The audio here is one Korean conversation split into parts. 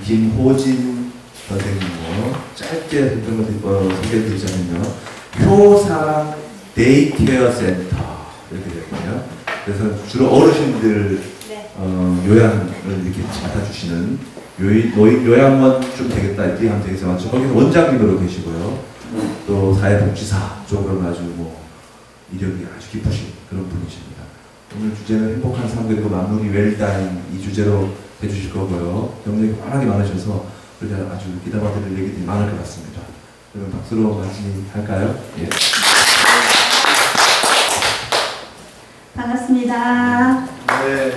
김호진 선생님으로 짧게 소개해드리자면요. 효사랑 데이케어 센터 이렇게 되거든요. 그래서 주로 어르신들 요양을 이렇게 맡아주시는 요양원 좀 되겠다 이렇게 하면 되겠지만 거기는 원장님으로 계시고요. 또 사회복지사 쪽으로는 아주 이력이 아주 깊으신 그런 분이십니다. 오늘 주제는 행복한 삶 그리고 마무리 웰다잉 이 주제로 해주실 거고요. 경력이 워낙에 많으셔서 우리가 아주 기다려드릴 얘기들이 많을 것 같습니다. 그럼 박수로 맞이할까요? 예. 반갑습니다. 네.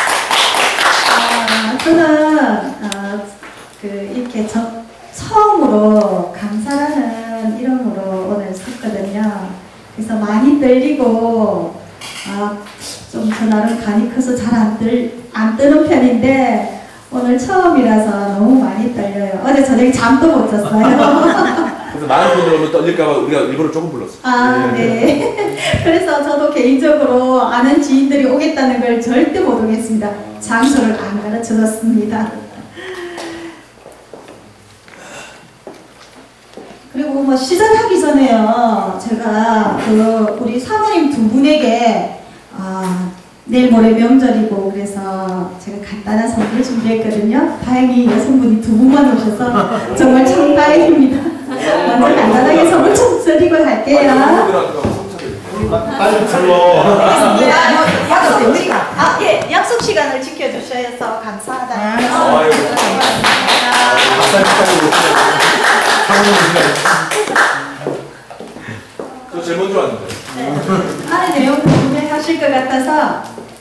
저는 이렇게 처음으로 강사라는 이름으로 오늘 섰거든요. 그래서 많이 떨리고 좀 저 나름 간이 커서 잘 안 뜨는 편인데 오늘 처음이라서 너무 많이 떨려요. 어제 저녁에 잠도 못 잤어요. 그래서 많은 분들 오면 떨릴까봐 우리가 일부러 조금 불렀어요. 네. 그래서 저도 개인적으로 아는 지인들이 오겠다는 걸 절대 못 오겠습니다. 장소를 안 가르쳐줬습니다. 그리고 시작하기 전에요. 제가 우리 사모님 두 분에게 내일 모레 명절이고 그래서 제가 간단한 선물 준비했거든요. 다행히 여성분이 두 분만 오셔서 정말 참 다행입니다. 먼저 간단하게 선물 좀 드리고 갈게요. 빨리 불러. 예, 약속 시간을 지켜주셔서 감사하다. 저 제일 먼저 왔는데. 안에 내용 궁금해하실 것 같아서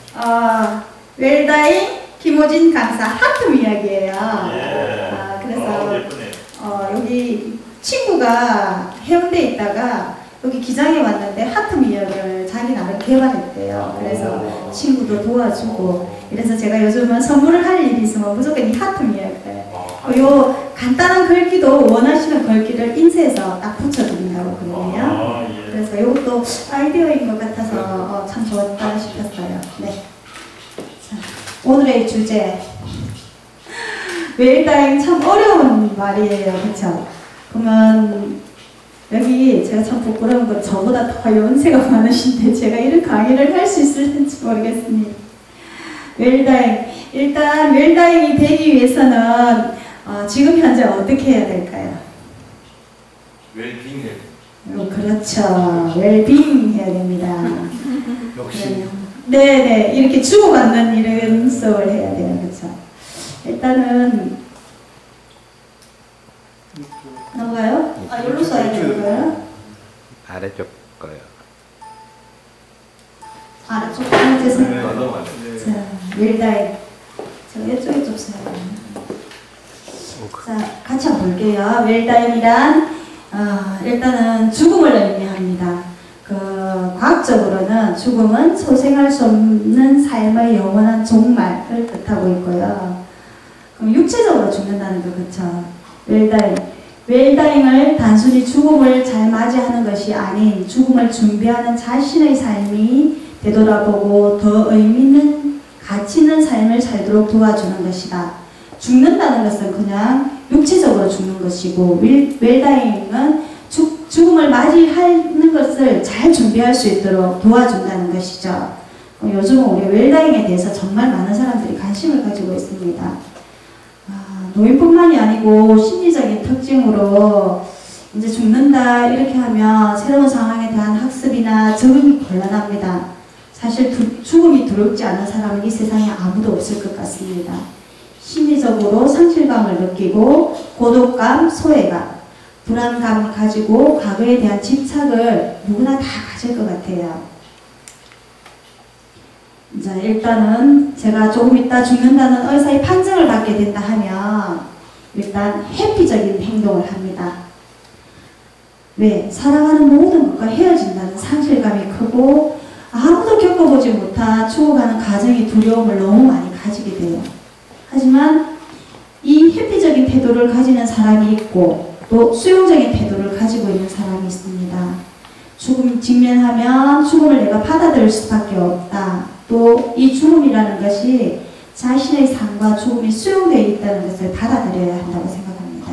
웰다잉 김호진 강사 하트 이야기예요. 그래서 여기 친구가 해운대에 있다가 여기 기장에 왔는데 하트 미역을 자기 나름 개발했대요. 그래서 친구도 도와주고 이래서 제가 요즘은 선물을 할 일이 있으면 무조건 이 하트 미역을 요 간단한 글귀도 원하시는 글귀를 인쇄해서 딱 붙여드린다고 그러거든요. 그래서 이것도 아이디어인 것 같아서 참 좋았다 싶었어요. 네. 자, 오늘의 주제 웰다잉 참 어려운 말이에요. 그쵸? 그러면 여기 제가 참 부끄러운 건 저보다 더 연세가 많으신데 제가 이런 강의를 할 수 있을지 모르겠습니다. 웰다잉. 일단 웰다잉이 되기 위해서는 지금 현재 어떻게 해야 될까요? 웰빙 해야 돼요. 그렇죠. 웰빙 해야 됩니다. 역시. 네네. 이렇게 주고받는 이런 수업을 해야 돼요. 그렇죠. 일단은 넘어가요? 여기로 써야 되는 거예요? 아래쪽 거요. 아래쪽 죄송해요. 자, 웰다잉. 저 이쪽에 좀 써야 되나? 자, 같이 한번 볼게요. 웰다잉이란 일단은 죽음을 의미합니다. 과학적으로는 죽음은 소생할 수 없는 삶의 영원한 종말을 뜻하고 있고요. 그럼 육체적으로 죽는다는 거 그렇죠? 웰다잉을 단순히 죽음을 잘 맞이하는 것이 아닌 죽음을 준비하는 자신의 삶이 되돌아보고 더 의미 있는 가치 있는 삶을 살도록 도와주는 것이다. 죽는다는 것은 그냥 육체적으로 죽는 것이고 웰다잉은 죽음을 맞이하는 것을 잘 준비할 수 있도록 도와준다는 것이죠. 요즘은 우리 웰다잉에 대해서 정말 많은 사람들이 관심을 가지고 있습니다. 노인뿐만이 아니고 심리적인 특징으로 이제 죽는다 이렇게 하면 새로운 상황에 대한 학습이나 적응이 곤란합니다. 사실 죽음이 두렵지 않은 사람은 이 세상에 아무도 없을 것 같습니다. 심리적으로 상실감을 느끼고 고독감, 소외감, 불안감을 가지고 과거에 대한 집착을 누구나 다 가질 것 같아요. 자, 일단은 제가 조금 이따 죽는다는 의사의 판정을 받게 된다 하면 일단 회피적인 행동을 합니다. 왜? 사랑하는 모든 것과 헤어진다는 상실감이 크고 아무도 겪어보지 못한 죽어가는 가정의 두려움을 너무 많이 가지게 돼요. 하지만 이 회피적인 태도를 가지는 사람이 있고 또 수용적인 태도를 가지고 있는 사람이 있습니다. 죽음 직면하면 죽음을 내가 받아들일 수밖에 없다. 또 이 죽음이라는 것이 자신의 삶과 죽음이 수용되어 있다는 것을 받아들여야 한다고 생각합니다.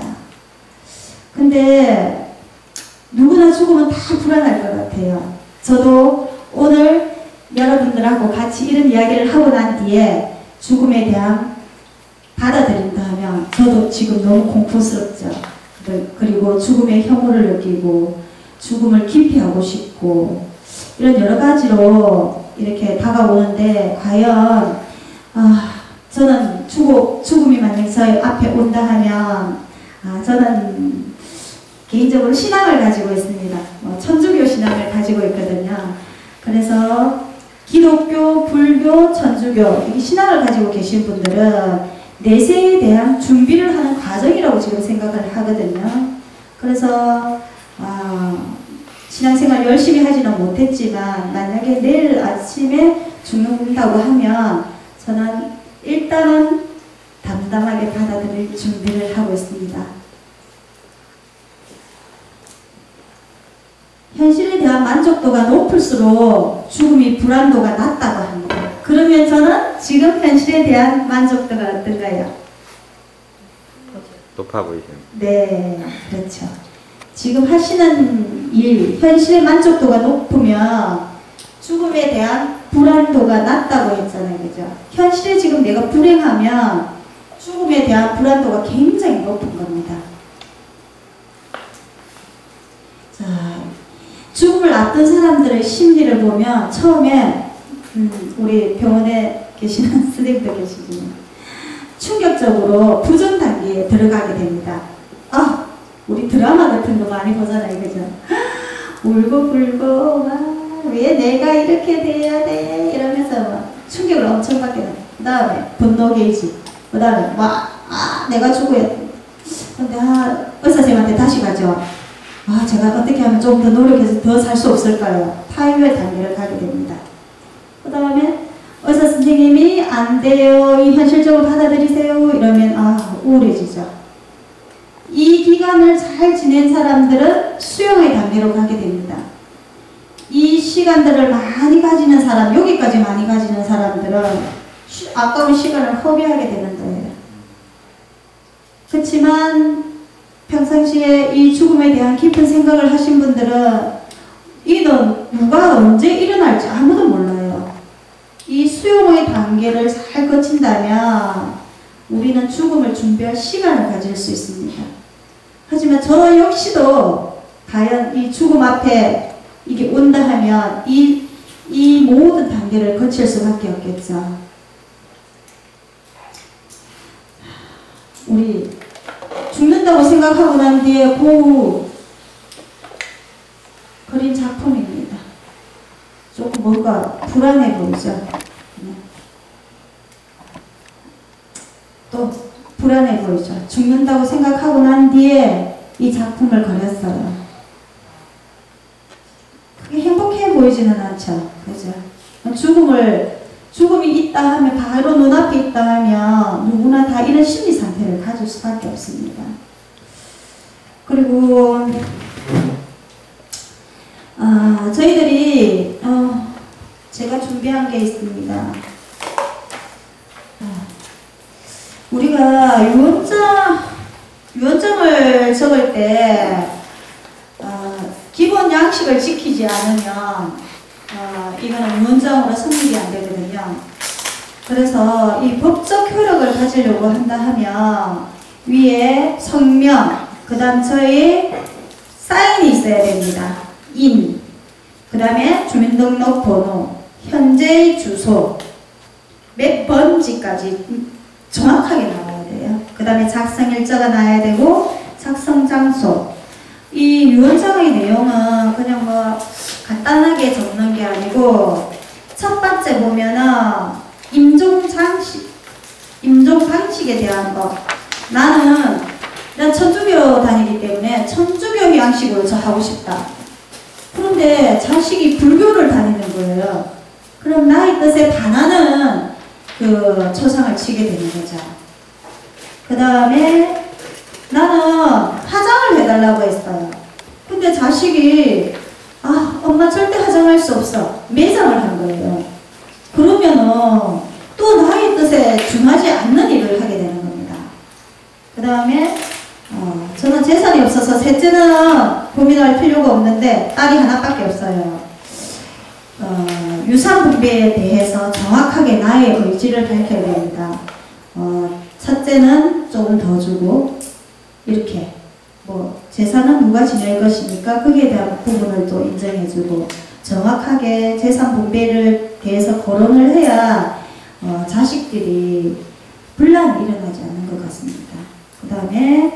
근데 누구나 죽으면 다 불안할 것 같아요. 저도 오늘 여러분들하고 같이 이런 이야기를 하고 난 뒤에 죽음에 대한 받아들인다 하면 저도 지금 너무 공포스럽죠. 그리고 죽음의 혐오를 느끼고 죽음을 기피하고 싶고 이런 여러 가지로 이렇게 다가오는데 과연 저는 죽음이 만약 저희 앞에 온다 하면 저는 개인적으로 신앙을 가지고 있습니다. 천주교 신앙을 가지고 있거든요. 그래서 기독교, 불교, 천주교 이 신앙을 가지고 계신 분들은 내세에 대한 준비를 하는 과정이라고 지금 생각을 하거든요. 그래서 신앙생활 열심히 하지는 못했지만 만약에 내일 아침에 죽는다고 하면 저는 일단은 담담하게 받아들일 준비를 하고 있습니다. 현실에 대한 만족도가 높을수록 죽음이 불안도가 낮다고 합니다. 그러면 저는 지금 현실에 대한 만족도가 어떤가요? 높아 보이세요. 네, 그렇죠. 지금 하시는 일, 현실의 만족도가 높으면 죽음에 대한 불안도가 낮다고 했잖아요. 그죠? 현실에 지금 내가 불행하면 죽음에 대한 불안도가 굉장히 높은 겁니다. 자, 죽음을 앞둔 사람들의 심리를 보면 처음에 우리 병원에 계시는 선생님도 계시지만 충격적으로 부전 단계에 들어가게 됩니다. 우리 드라마 같은 거 많이 보잖아요. 그죠? 울고 불고 왜 내가 이렇게 돼야 돼 이러면서 막 충격을 엄청 받게 돼요. 그 다음에 분노 게이지, 그 다음에 내가 죽어야 돼. 근데 의사 선생님한테 다시 가죠. 제가 어떻게 하면 좀 더 노력해서 더 살 수 없을까요? 타협의 단계를 가게 됩니다. 그 다음에 의사 선생님이 안 돼요, 이 현실적으로 받아들이세요 이러면 우울해지죠. 이 기간을 잘 지낸 사람들은 수용의 단계로 가게 됩니다. 이 시간들을 많이 가지는 사람, 여기까지 많이 가지는 사람들은 아까운 시간을 허비하게 되는 거예요. 그렇지만 평상시에 이 죽음에 대한 깊은 생각을 하신 분들은 이는 누가 언제 일어날지 아무도 몰라요. 이 수용의 단계를 잘 거친다면 우리는 죽음을 준비할 시간을 가질 수 있습니다. 하지만 저 역시도 과연 이 죽음 앞에 이게 온다 하면 이 모든 단계를 거칠 수밖에 없겠죠. 우리 죽는다고 생각하고 난 뒤에 그린 작품입니다. 조금 뭔가 불안해 보이죠? 또 불안해 보이죠? 죽는다고 생각하고 난 뒤에 이 작품을 그렸어요. 그게 행복해 보이지는 않죠. 그죠? 죽음이 있다 하면, 바로 눈앞에 있다 하면 누구나 다 이런 심리 상태를 가질 수밖에 없습니다. 그리고 저희들이 제가 준비한 게 있습니다. 우리가 유언장을 적을 때 기본 양식을 지키지 않으면 이거는 유언장으로 성립이 안 되거든요. 그래서 이 법적 효력을 가지려고 한다 하면 위에 성명, 그 다음 저희 사인이 있어야 됩니다. 그 다음에 주민등록번호, 현재의 주소, 몇 번지까지 정확하게 나와야 돼요. 그 다음에 작성일자가 나와야 되고 작성장소. 이 유언장의 내용은 그냥 뭐 간단하게 적는 게 아니고 첫 번째 보면은 임종 방식에 대한 거. 난 천주교 다니기 때문에 천주교 양식으로 저 하고 싶다. 그런데 자식이 불교를 다니는 거예요. 그럼 나의 뜻에 반하는 그 초상을 치게 되는 거죠. 그 다음에 나는 화장을 해달라고 했어요. 근데 자식이 엄마 절대 화장할 수 없어. 매장을 한 거예요. 그러면은 또 나의 뜻에 준하지 않는 일을 하게 되는 겁니다. 그 다음에 저는 재산이 없어서 셋째는 고민할 필요가 없는데 딸이 하나밖에 없어요. 유산 분배에 대해서 정확하게 나의 의지를 밝혀야 됩니다. 첫째는 조금 더 주고 이렇게 재산은 누가 지낼 것이니까 거기에 대한 부분을 또 인정해주고 정확하게 재산 분배를 대해서 거론을 해야 자식들이 분란이 일어나지 않는 것 같습니다. 그 다음에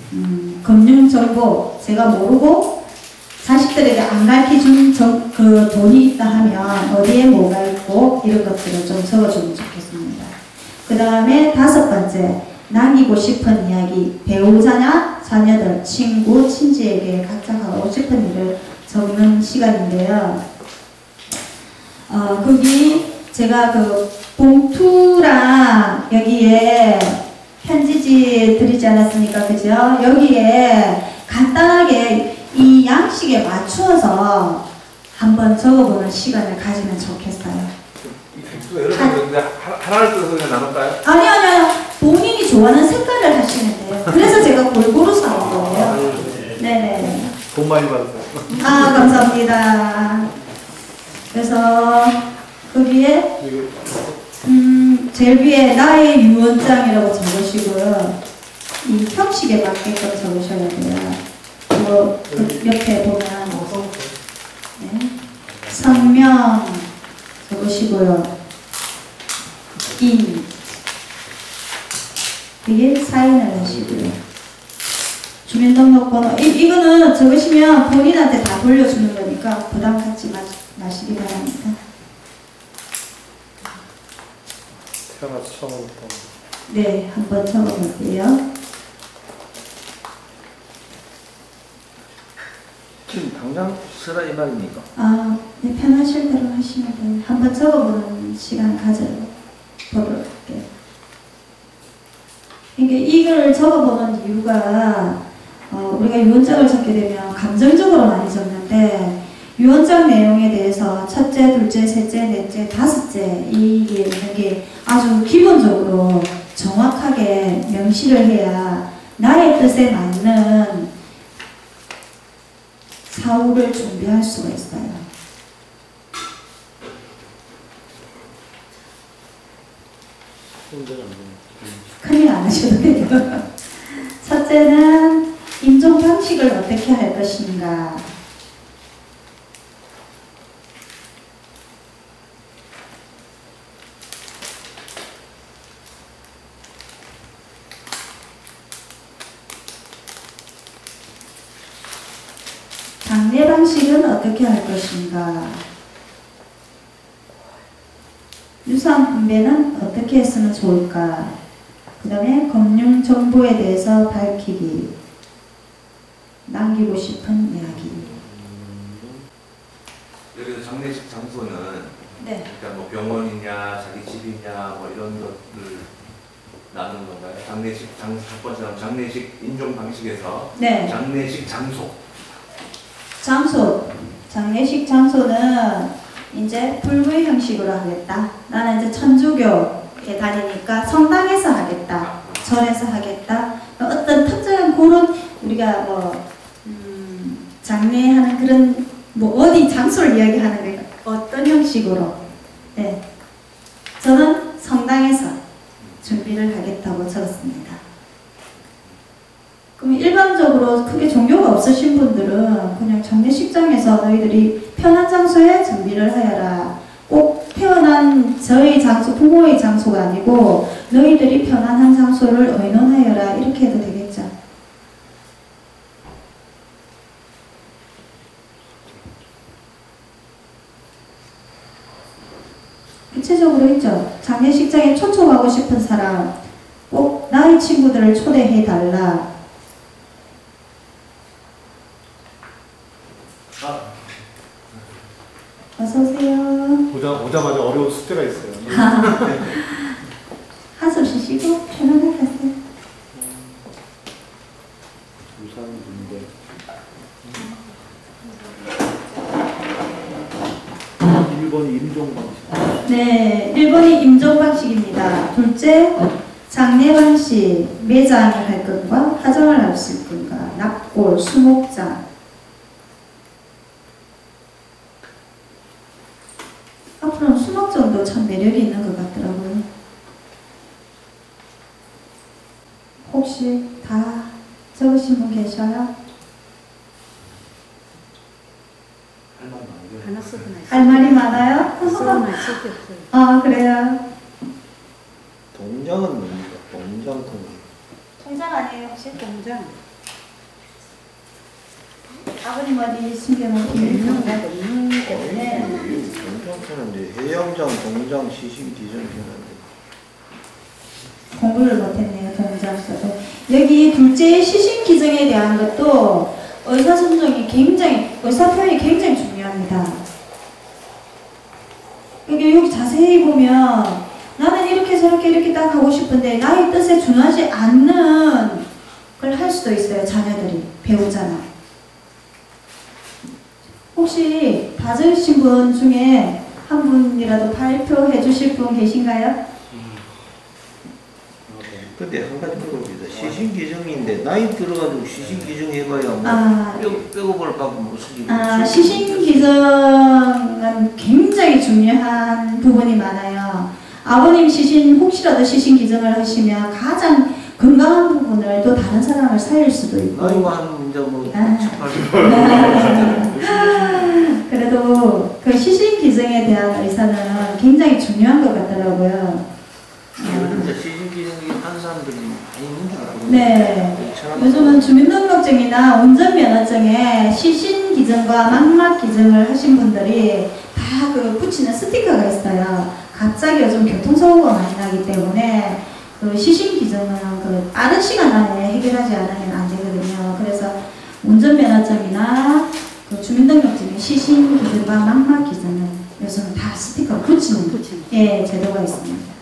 금융정보 제가 모르고 자식들에게 안 가르쳐준 그 돈이 있다 하면 어디에 뭐가 있고 이런 것들을 좀 적어주면 좋겠습니다. 그 다음에 5번째 남기고 싶은 이야기 배우자나 자녀들, 친구, 친지에게 각자 하고 싶은 일을 적는 시간인데요. 거기 제가 그 봉투랑 여기에 편지지 드리지 않았습니까? 그죠? 여기에 간단하게 이 양식에 맞추어서 한번 적어보는 시간을 가지면 좋겠어요. 이 백수가 여러 개 있는데 하나를 써서 그냥 나눌까요? 아니요. 본인이 좋아하는 색깔을 하시면 돼요. 그래서 제가 골고루 사는 거예요. 네네. 돈 많이 받았어요. 감사합니다. 그래서 거기에 제일 위에 나의 유언장이라고 적으시고요. 이 형식에 맞게끔 적으셔야 돼요. 그 옆에 보면 네. 성명 적으시고요. 이게 사인을 하시고요. 주민등록번호 이거는 적으시면 본인한테 다 돌려주는 거니까 부담 갖지 마시기 바랍니다. 태어나서 처음부터. 네, 한번 적어볼게요. 지금 당장 쓰라 이 말입니까? 네, 편하실 대로 하시면 돼요. 한번 적어보는 시간 가져보도록 할게요. 그러니까 이걸 적어보는 이유가 우리가 유언장을 적게 되면 감정적으로 많이 적는데 유언장 내용에 대해서 첫째, 둘째, 셋째, 넷째, 다섯째 이게 있는 게 아주 기본적으로 정확하게 명시를 해야 나의 뜻에 맞는 사후를 준비할 수가 있어요. 큰일 안 하셔도 돼요. 첫째는 임종 방식을 어떻게 할 것인가. 장례 방식은 어떻게 할 것인가. 유산 분배는 어떻게 했으면 좋을까. 그 다음에 금융 정보에 대해서 밝히기. 남기고 싶은 이야기. 여기서 장례식 장소는 네. 그러니까 뭐 병원이냐, 자기 집이냐, 뭐 이런 것들 나누는 건가요? 장례식 첫 번째는 장례식 인종 방식에서 네. 장례식 장소. 장례식 장소는 이제 불교 형식으로 하겠다. 나는 이제 천주교에 다니니까 성당에서 하겠다. 절에서 하겠다. 어떤 특정한 그런 우리가 장례하는 그런 어디 장소를 이야기하는 거예요. 어떤 형식으로. 네. 저는 성당에서 준비를 하겠다고 적었습니다. 그럼 일반적으로 크게 종교가 없으신 분들은 그냥 장례식장에서 너희들이 편한 장소에 준비를 하여라. 꼭 태어난 저의 장소, 부모의 장소가 아니고 너희들이 편안한 장소를 의논하여라. 이렇게 해도 되겠죠. 구체적으로 있죠. 장례식장에 초청하고 싶은 사람 꼭 나의 친구들을 초대해달라. 어서오세요. 오자마자 어려운 숙제가 있어요. 한숨 쉬시고 편안하게 하세요. 유산 분배. 1번이 임종 방식. 네, 1번이 임종 방식입니다. 둘째, 장례 방식, 매장을 할 건가, 화장을 할 수 있건가, 납골, 수목장. 앞으로는 수목장도 참 매력이 있는 것 같더라고요. 혹시 다 적으신 분 계셔요? 하나 쓰거나 할 말이 많아요? 쓰거나 쓸게 없어요. 아, 그래요? 동장은 뭡니까? 동장. 통장 아니에요, 혹시? 공장. 아버님 어디 숨겨놓은 비밀 있는 통장? 거 없는 거. 네. 동장터는 이제 해양장, 동장, 시신, 기증 되는데. 공부를 못했네요, 동장서도. 여기 둘째 시신 기증에 대한 것도 의사 선정이 굉장히, 의사 표현이 굉장히 중요합니다. 여기 자세히 보면 나는 이렇게 저렇게 이렇게 딱 하고 싶은데 나의 뜻에 준하지 않는 걸 할 수도 있어요, 자녀들이. 배우잖아. 혹시 다 적으신 분 중에 한 분이라도 발표해 주실 분 계신가요? 근데 한 가지 물어봅니다. 시신 기증인데 나이 들어가지고 시신 기증 해봐야 뭐 아, 뼈고볼 갖고 무슨 시신 기증은 굉장히 중요한 부분이 많아요. 아버님 시신, 혹시라도 시신 기증을 하시면 가장 건강한 부분을 또 다른 사람을 살릴 수도 있고. 나이가 한 이제 뭐 아. 18. 그래도 그 시신 기증에 대한 의사는 굉장히 중요한 것 같더라고요. 요즘 시신 기증이 한 사람들이 많이 있는 줄 알고. 네. 요즘은 주민등록증이나 운전면허증에 시신 기증과 망막 기증을 하신 분들이 다 그 붙이는 스티커가 있어요. 갑자기 요즘 교통사고가 많이 나기 때문에 그 시신 기증은 그 빠른 시간 안에 해결하지 않으면 안 되거든요. 그래서 운전면허증이나 그 주민등록증에 시신 기증과 망막 기증은 요즘은 다 스티커 붙이는 예, 제도가 있습니다.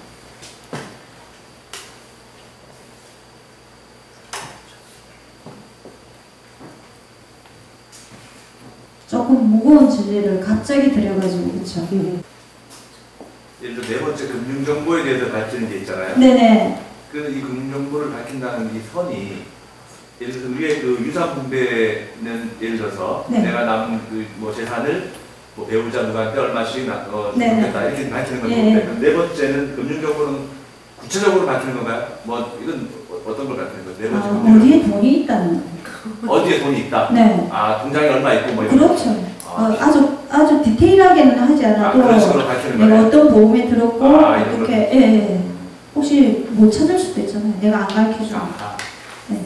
조금 무거운 진리를 갑자기 드려가지고 그렇죠. 예를 들어 네 번째 금융정보에 대해서 밝히는 게 있잖아요. 네네. 이 금융정보를 밝힌다는 이 선이 예를 들어서 우리의 그 유산분배는 예를 들어서 네. 내가 남은 그 뭐 재산을 뭐 배우자 누구한테 얼마씩 네. 넣겠다 이렇게 밝히는 건데 예. 네 번째는 금융정보는 구체적으로 밝히는 건가요? 뭐 이건 어떤 걸 밝히는 거예요? 네 번째 금융정보. 어디에 돈이 있다는 거. 어디에 돈이 있다? 네. 아 통장에 얼마 있고 뭐 이런 그렇죠. 아주 디테일하게는 하지 않아도 그런 식으로 밝히는 내가 거예요? 어떤 보험에 들었고 이런 어떻게 예. 혹시 못 찾을 수도 있잖아요. 내가 안 가르쳐주면. 네.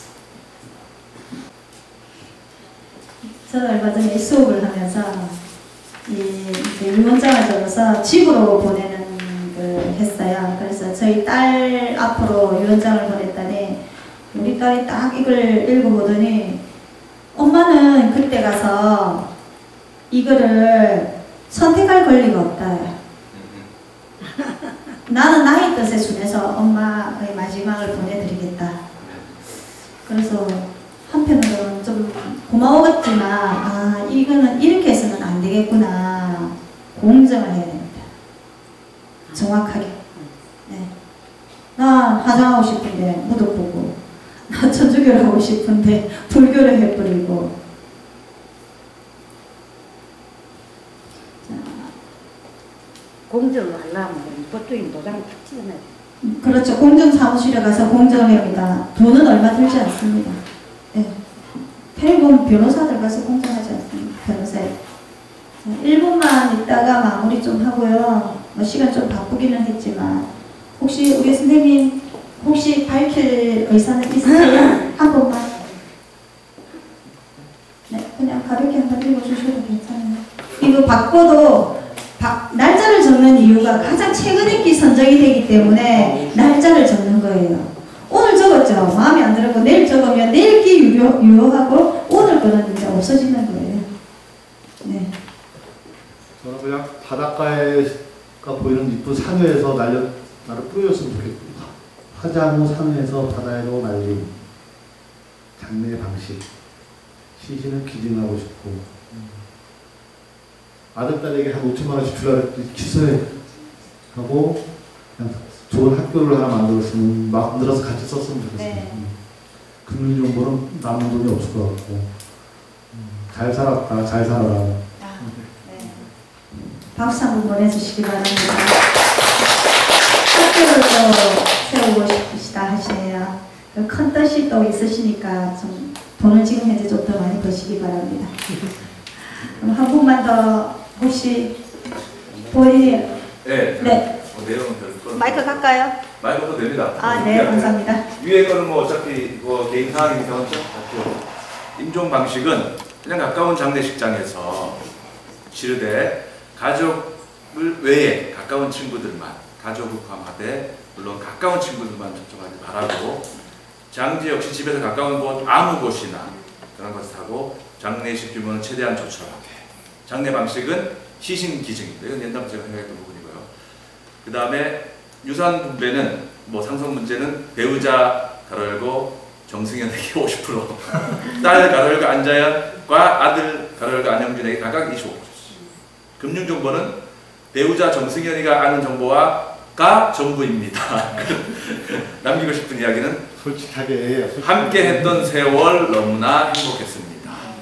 저는 얼마 전에 수업을 하면서 이제 유언장을 적어서 집으로 보내는 걸 했어요. 그래서 저희 딸 앞으로 유언장을 보냈더니 우리 딸이 딱 이걸 읽어보더니 엄마는 그때 가서 이거를 선택할 권리가 없다. 나는 나의 뜻에 준해서 엄마의 마지막을 보내드리겠다. 그래서 한편으로는 좀 고마웠지만 이거는 이렇게 해서는 안 되겠구나. 공정을 해야 됩니다. 정확하게. 네. 나 화장하고 싶은데 무덤 보고 나 천주교를 하고 싶은데 불교를 해버리고 공정을 하려면 법적인 도장을 탁 찍어놔야 돼. 그렇죠. 공정사무실에 가서 공정을 합니다. 돈은 얼마 들지 않습니다. 네. 대부분 변호사들 가서 공정하지 않습니다. 변호사에. 1분만 있다가 마무리 좀 하고요. 뭐 시간 좀 바쁘기는 했지만 혹시 우리 선생님 혹시 밝힐 의사는 있으세요? 한 번만. 네, 그냥 가볍게 한번 읽어주셔도 괜찮아요. 이거 바꿔도 날짜를 적는 이유가 가장 최근에 기 선정이 되기 때문에 날짜를 적는 거예요. 오늘 적었죠. 마음에 안 들었고 내일 적으면 내일 기 유효하고 오늘 거는 이제 없어지는 거예요. 네. 저는 그냥 바닷가에가 보이는 이쁜 산위에서 나를 뿌렸으면 좋겠고 화장 산위에서 바다로 날림 장례 방식 시신을 기증하고 싶고 아들, 딸에게 한 5천만 원씩 주라고 기소하고 그냥 좋은 학교를 하나 만들었으면 만들어서 같이 썼으면 좋겠습니다. 네. 금융정보는 남은 돈이 없을 것 같고 잘 살았다, 잘 살아라. 아, 네. 박수 한번 보내주시기 바랍니다. 학교를 또 세우고 싶으시다 하시네요. 큰 뜻이 또 있으시니까 좀 돈을 지금 현재 좀 더 많이 버시기 바랍니다. 그럼 한 분만 더 혹시 본인이 네. 네. 내용은 별 마이크 갈까요? 마이크도 됩니다. 아, 네, 감사합니다. 위에 거는 뭐 어차피 뭐 개인 상황이기 때문에 임종 방식은 그냥 가까운 장례식장에서 치르되 가족을 외에 가까운 친구들만, 가족을 포함하되 물론 가까운 친구들만 접촉하지 말라고, 장지 역시 집에서 가까운 곳 아무 곳이나 그런 것을 하고, 장례식 규모는 최대한 조촐하게. 장례 방식은 시신기증입니다. 이건 옛날부터 제가 생각했던 부분이고요. 그 다음에 유산 분배는 뭐 상속 문제는 배우자 가로열고 정승현에게 50%, 딸 가로열고 안자연과 아들 가로열고 안영준에게 각각 25%. 금융정보는 배우자 정승현이가 아는 정보가 전부입니다. 남기고 싶은 이야기는 솔직하게 함께 했던 세월 너무나 행복했습니다.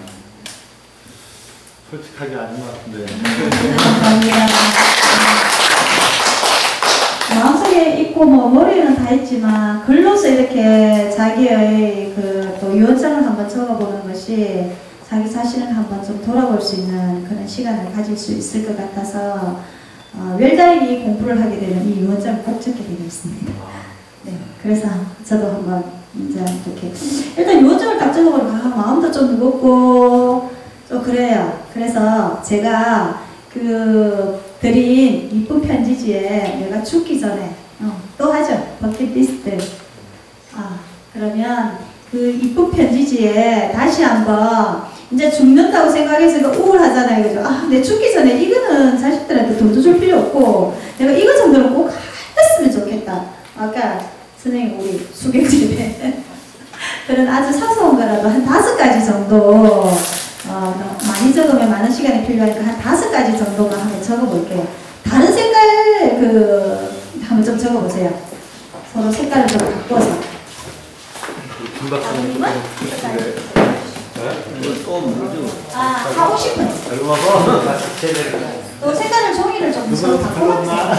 솔직하게 아닌 것 같은데. 감사합니다. 마음속에 있고 뭐 머리에는 다 있지만 글로서 이렇게 자기의 그 또 유언장을 한번 적어보는 것이 자기 자신을 한번 좀 돌아볼 수 있는 그런 시간을 가질 수 있을 것 같아서 웰다인이 공부를 하게 되면 이 유언장을 꼭 적게 되어 있습니다. 네, 그래서 저도 한번 이제 이렇게 일단 유언장을 딱 적어보니까 마음도 좀 무겁고 좀 그래요. 그래서 제가 그 드린 이쁜 편지지에 내가 죽기 전에 또 하죠. 버킷리스트. 그러면 그 이쁜 편지지에 다시 한번 이제 죽는다고 생각해서 우울하잖아요. 그죠? 내 죽기 전에 이거는 자식들한테 돈도 줄 필요 없고 내가 이거 정도는 꼭 했으면 좋겠다. 아까 선생님 우리 수경집에 그런 아주 사소한 거라도 한 5가지 정도 많이 적으면 많은 시간이 필요하니까 한 5가지 정도만 한번 적어볼게요. 다른 색깔 한번 좀 적어보세요. 서로 색깔을 좀 바꿔서. 하고 싶은. 또 색깔을 종이를 좀 서로 바꿔보세요.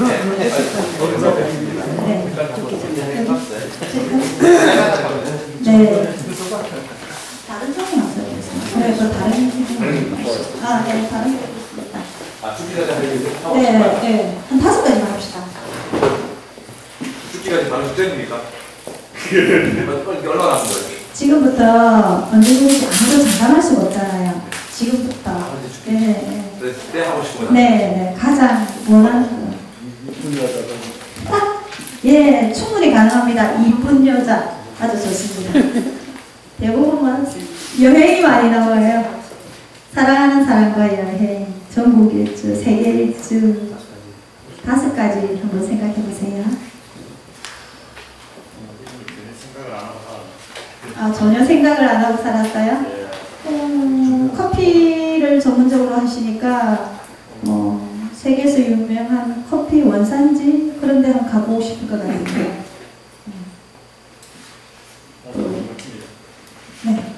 네. 다른 종이만 써야겠습니다. 그래서 다른 네, 다른 게 있습니다. 네. 한 5가지만 합시다. 죽기까지 바로 직전입니까? 얼마나 남은 거예요? 지금부터 언제든지 아무도 장담할 수가 없잖아요. 지금부터. 네. 때 하고 싶은 거. 네. 가장 원하는 거. 예, 충분히 가능합니다. 이쁜 여자. 아주 좋습니다. 대부분은 여행이 많이 나와요. 사랑하는 사람과 여행, 전국 일주, 세계 일주, 5가지 한번 생각해 보세요. 전혀 생각을 안 하고 살았어요? 커피를 전문적으로 하시니까 세계에서 유명한 커피 원산지 그런 데 한번 가보고 싶을 것 같아요. 네.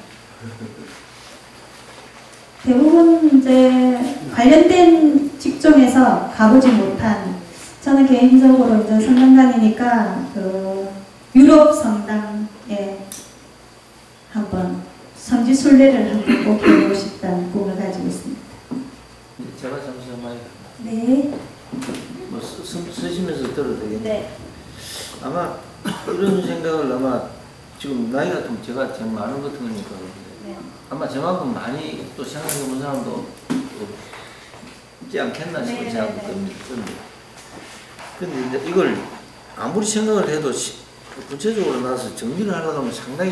대부분 이제 관련된 직종에서 가보지 못한, 저는 개인적으로 이제 성당관이니까 그 유럽 성당에 한번 성지 순례를 한번 꼭 해보고 싶다는 꿈을 가지고 있습니다. 제가 잠시만 네. 뭐 쓰시면서 들어도 되겠네요. 네. 아마 이런 생각을 아마 지금 나이가 좀 제가 제일 많은 것 같으니까 네. 아마 저만큼 많이 또 생각해본 사람도 있지 않겠나 싶어 네, 생각했거든요. 근데 이제 이걸 아무리 생각을 해도 구체적으로 나서 정리를 하려고 하면 상당히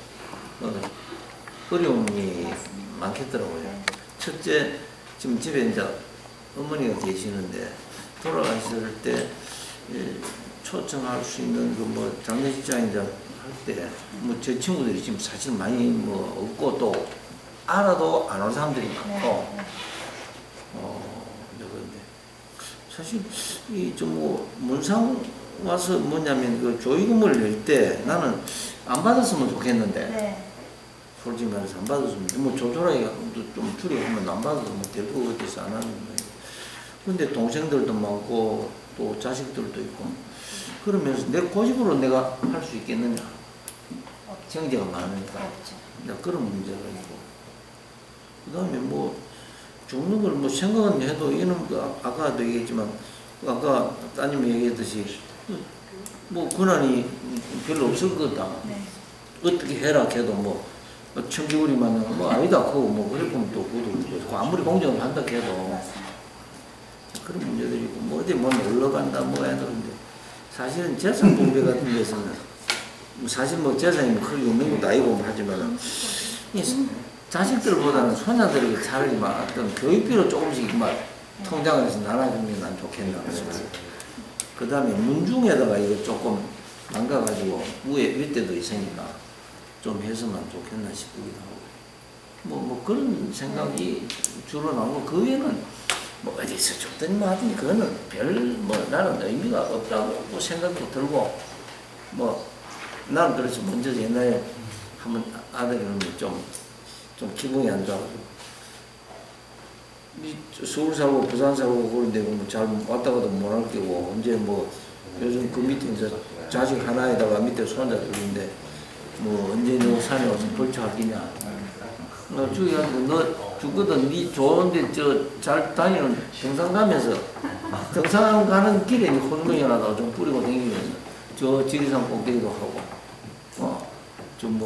어려움이 많겠더라고요. 첫째, 지금 집에 이제 어머니가 계시는데 돌아가셨을 때 초청할 수 있는 그 뭐 장례식장 이제 할 때 뭐 제 친구들이 지금 사실 많이 뭐 없고 또 알아도 안 올 사람들이 많고 그런데 사실 이 좀 뭐 문상 와서 뭐냐면 그 조의금을 낼 때 나는 안 받았으면 좋겠는데 네. 솔직히 말해서 안 받았으면 뭐 조촐하게 좀 줄여하면 안 받아도 뭐 될 것 같아서 안 하는 거예요. 근데 동생들도 많고 또 자식들도 있고 그러면서 내 고집으로 내가 할 수 있겠느냐? 경제가 많으니까 그런 문제가 있고 그 다음에 뭐 죽는 걸 뭐 생각은 해도 이는 아까도 얘기했지만 아까 따님이 얘기했듯이 뭐 권한이 별로 없을 거다. 네. 어떻게 해라 해도 뭐 청기우리만 뭐 아니다 그거 뭐 그럴 거면 또 그것도 아무리 공정을 한다 해도 그런 문제들이 있고 뭐 어디 뭐 놀러 간다 뭐 해야 되는데 사실은 재산 분배 같은 데서는 사실 뭐 재산이 뭐 크게 없는 것도 아니고 하지만 자식들보다는 손자들에게 차라리 막 어떤 교육비로 조금씩 막 통장을 해서 나눠주는 게 난 좋겠나. 그 다음에 문중에다가 이거 조금 망가가지고 윗대도 있으니까 좀 해서만 좋겠나 싶기도 하고. 뭐 그런 생각이 주로 나오고 그 외에는 뭐 어디서 줬더니 뭐 하더니 그거는 나는 의미가 없다고 생각도 들고 뭐 나는 그래서 먼저 옛날에 한번 아들이 좀 기분이 안 좋아가지고 서울 살고 부산 살고 그런데 뭐 잘 왔다 가도 못 할 거고 언제 뭐 요즘 그 밑에 이제 자식 하나에다가 밑에 손자 둘인데 뭐 언제 너 산에 와서 벌초할 기냐 너 주의하고 너 죽거든 니 좋은데 잘 다니는 등산 가면서 등산 가는 길에 혼동이 하나 좀 뿌리고 다니면서 저 지리산 꼭대기도 하고 좀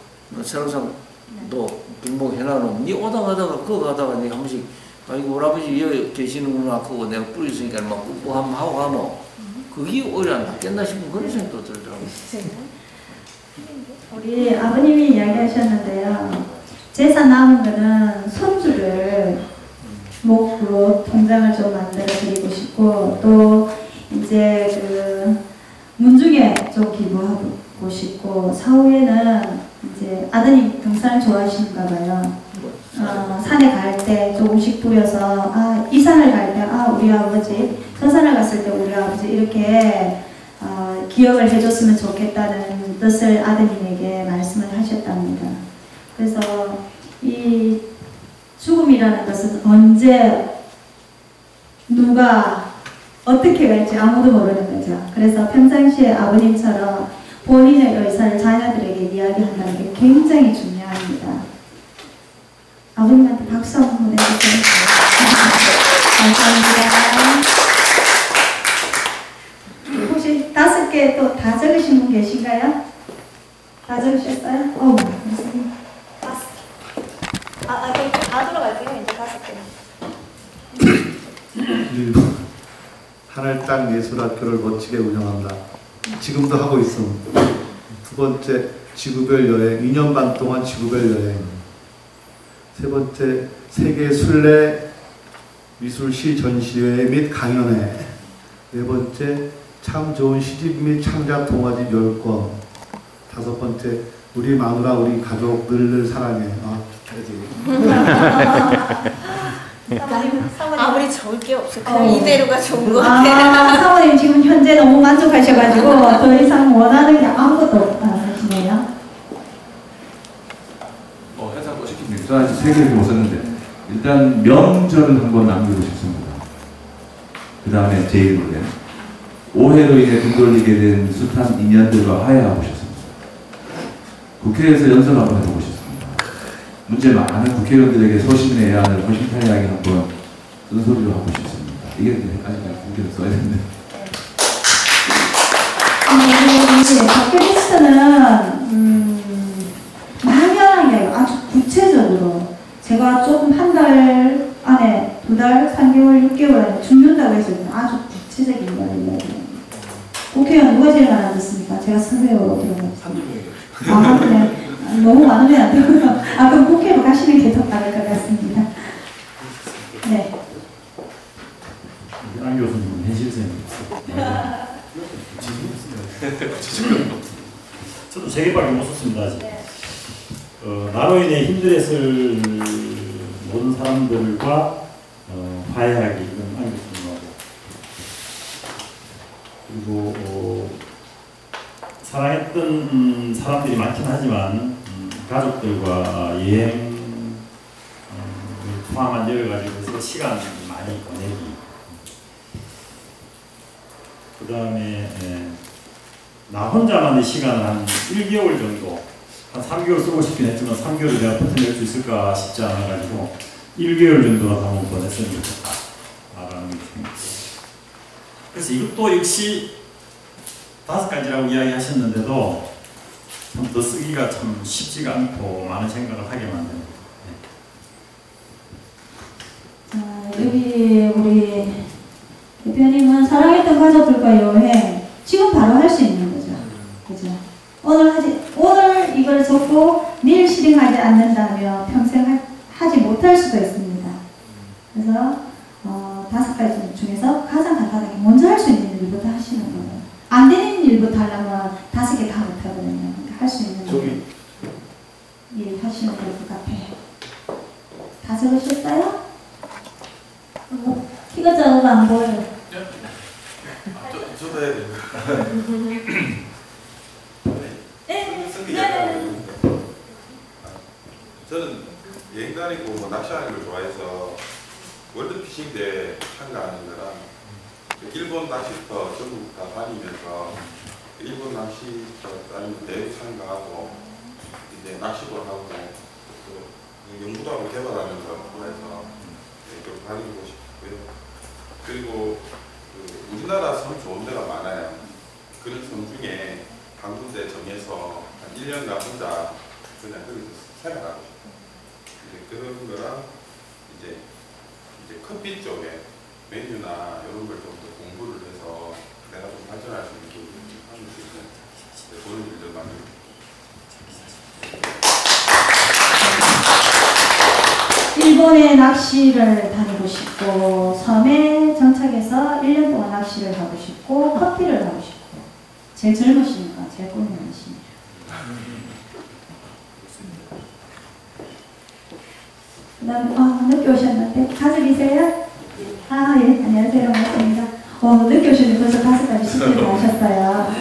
새로산도 빙봉해놔놓으면 니 오다 가다가 그거 가다가 내가 한 번씩 아이고 우리 아버지 여기 계시는구나 하고 내가 뿌리으니까 막 꾹꾹 한번 하고 가면 그게 오히려 안 낫겠나 싶은 그런 생각도 들더라고요. 우리 아버님이 이야기하셨는데요. 재산 남은 거는 손주를 목으로 통장을 좀 만들어 드리고 싶고 또 이제 그 문중에 좀 기부하고 싶고 사후에는 이제 아드님 등산을 좋아하시는가 봐요. 산에 갈 때 조금씩 뿌려서 이 산을 갈 때 우리 아버지 저 산을 갔을 때 우리 아버지 이렇게 기억을 해줬으면 좋겠다는 뜻을 아드님에게 말씀을 하셨답니다. 그래서 이 죽음이라는 것은 언제 누가 어떻게 갈지 아무도 모르는 거죠. 그래서 평상시에 아버님처럼 본인의 의사를 자녀들에게 이야기한다는 게 굉장히 중요합니다. 아버님한테 박수 한번 해주세요. 감사합니다. 혹시 5개 또 다 적으신 분 계신가요? 다 적으셨어요? 선생님. 5개. 다 들어갈게요. 이제 5개. 하늘 땅 예술학교를 멋지게 운영한다. 지금도 하고 있습니다. 두 번째, 지구별 여행, 2년 반 동안 지구별 여행. 세 번째, 세계 순례 미술시 전시회 및 강연회. 네 번째, 참 좋은 시집 및 창작 동화집 10권. 다섯 번째, 우리 마누라 우리 가족 늘 사랑해. 아무리 적을 게 없어. 그냥 이대로가 좋은 것 같아요. 사모님 지금 현재 너무 만족하셔가지고 더 이상 원하는 게 아무것도 없으시네요. 회사 또 시킵니다. 저 아직 3개를 못 썼는데 일단 명절을 한번 남기고 싶습니다. 그 다음에 제 이름으로 오해로 인해 등 돌리게 된 숱한 인연들과 화해하고 싶습니다. 국회에서 연설 한번 해보고 싶습니다. 문제 많은 국회의원들에게 소신의 애안을 허심탄회하게 한번 쓴소리로 하고 싶습니다. 이게 아직 국회를 써야 되는데. 버킷리스트는 막연한 게 아니라 아주 구체적으로 제가 조금 한 달 안에 2달, 3개월, 6개월 안에 죽는다고 해서 아주 구체적인 걸 이야기합니다. 국회의원 누가 제일 많았습니까? 제가 서회로 들어갔어요. 그래. 너무 많으면 안 되고요. 그럼 국회로 가시는 게 더 빠를 것 같습니다. 네. 안 교수님은 현실생. 저도 3개밖에 못 썼습니다. 아직. 나로 인해 힘들었을 모든 사람들과 화해하기 이런 안기 중요하고, 그리고 사랑했던 사람들이 많긴 하지만 가족들과 여행 포함한 여러 가지에서 시간을 많이 보내기. 그 다음에 나 혼자만의 시간을 한 1개월 정도, 한 3개월 쓰고 싶긴 했지만 3개월을 내가 버텨낼 수 있을까 싶지 않아가지고 1개월 정도는 한번 보냈으면 좋겠다 라는 게 있습니다. 그래서 이것도 역시 5가지라고 이야기하셨는데도 참 더 쓰기가 참 쉽지가 않고 많은 생각을 하게 만듭니다. 여기 우리 대표님은 사랑했던 가족들과 여행 지금 바로 할 수 있는 거죠. 그죠? 오늘 이걸 적고 내일 실행하지 않는다면 평생 하지 못할 수도 있습니다. 그래서 5가지 중에서 가장 간단하게 먼저 할 수 있는 일부터 하시는 거예요. 안 되는 일부터 하려면 5개 다 못하거든요. 그러니까 할 수 있는 일 하시는 것 같아요. 다 적으셨어요? 키가 작아서 안 보여요. 저도 해야 돼요. 네. 저는 여행 다니고 뭐 낚시하는 걸 좋아해서 월드피싱 때 참가하는 거랑 일본 낚시터 전국 다 다니면서 일본 낚시터 다니면 대회 참가하고 이제 낚시도 하고 또 연구도 하고 개발하는 거 좋아해서 좀 다니고 싶고요. 그리고 우리나라 섬 좋은 데가 많아요. 그런 섬 중에 한 군데 정해서 한 1년간 혼자 그냥 거기서 생활하고 싶어요. 그런 거랑 이제 커피 쪽에 메뉴나 이런 걸 좀 더 공부를 해서 내가 좀 발전할 수 있게 하는 수 있는 그런 일들 많이. 일본에 낚시를 다니고 싶고 섬에 정착해서 1년 동안 낚시를 하고 싶고 커피를 하고 싶고 제일 젊으시니까 제일 꿈이 많으시네요. 그 다음에 늦게 오셨는데 가족이세요? 아, 예, 안녕하세요. 반갑습니다. 늦게 오셨는데 벌써 5가지 시키고 나오셨어요.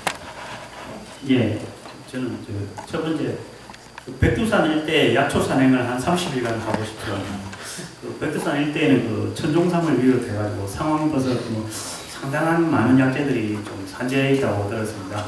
예, 저는 첫 번째 백두산 일대 약초 산행을 한 30일간 하고 싶어요. 백두산 일대에는 천종삼을 비롯해가지고 상황버섯 상당한 많은 약재들이 좀 산재해 있다고 들었습니다.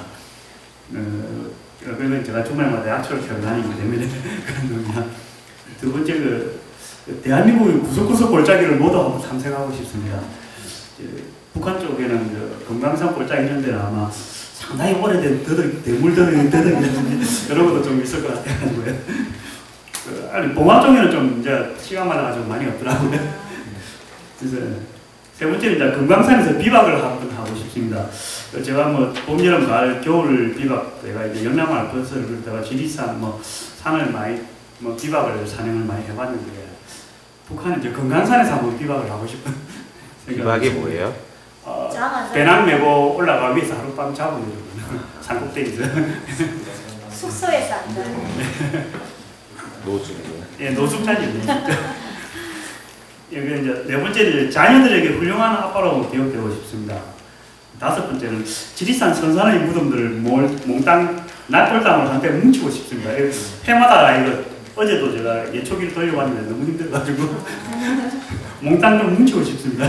그러면 제가 주말마다 약초를 펴고 다니기 때문에 그런 겁니다. 두 번째 대한민국의 구석구석 골짜기를 모두 한번 탐색하고 싶습니다. 북한 쪽에는 금강산 골짜기 있는 데는 아마 상당히 오래된 대물더미 이런 것도 좀 있을 것 같아요. 아니 봉화 쪽에는 좀 이제 시간마다 아주 많이 없더라고요. 그래서 세 번째는 이제 금강산에서 비박을 한번 하고 싶습니다. 제가 봄, 여름, 가을, 겨울 비박 내가 이제 영남 알프스를 그러다가 지리산 산을 많이 비박을 산행을 많이 해봤는데 북한은 이제 금강산에서 한번 비박을 하고 싶은. 비박이 뭐예요? 배낭 메고 올라가 위에서 하룻밤 자고 있는 산꼭대기에서 숙소에서 안 자요. 노숙. 예, 노숙자입니다. 이제 네 번째는 자녀들에게 훌륭한 아빠로 기억되고 싶습니다. 5번째는 지리산 선산의 무덤들을 몽땅 낫돌담을 한때 뭉치고 싶습니다. 해마다 어제도 제가 예초기를 돌려봤는데 너무 힘들어가지고 몽땅 좀 뭉치고 싶습니다.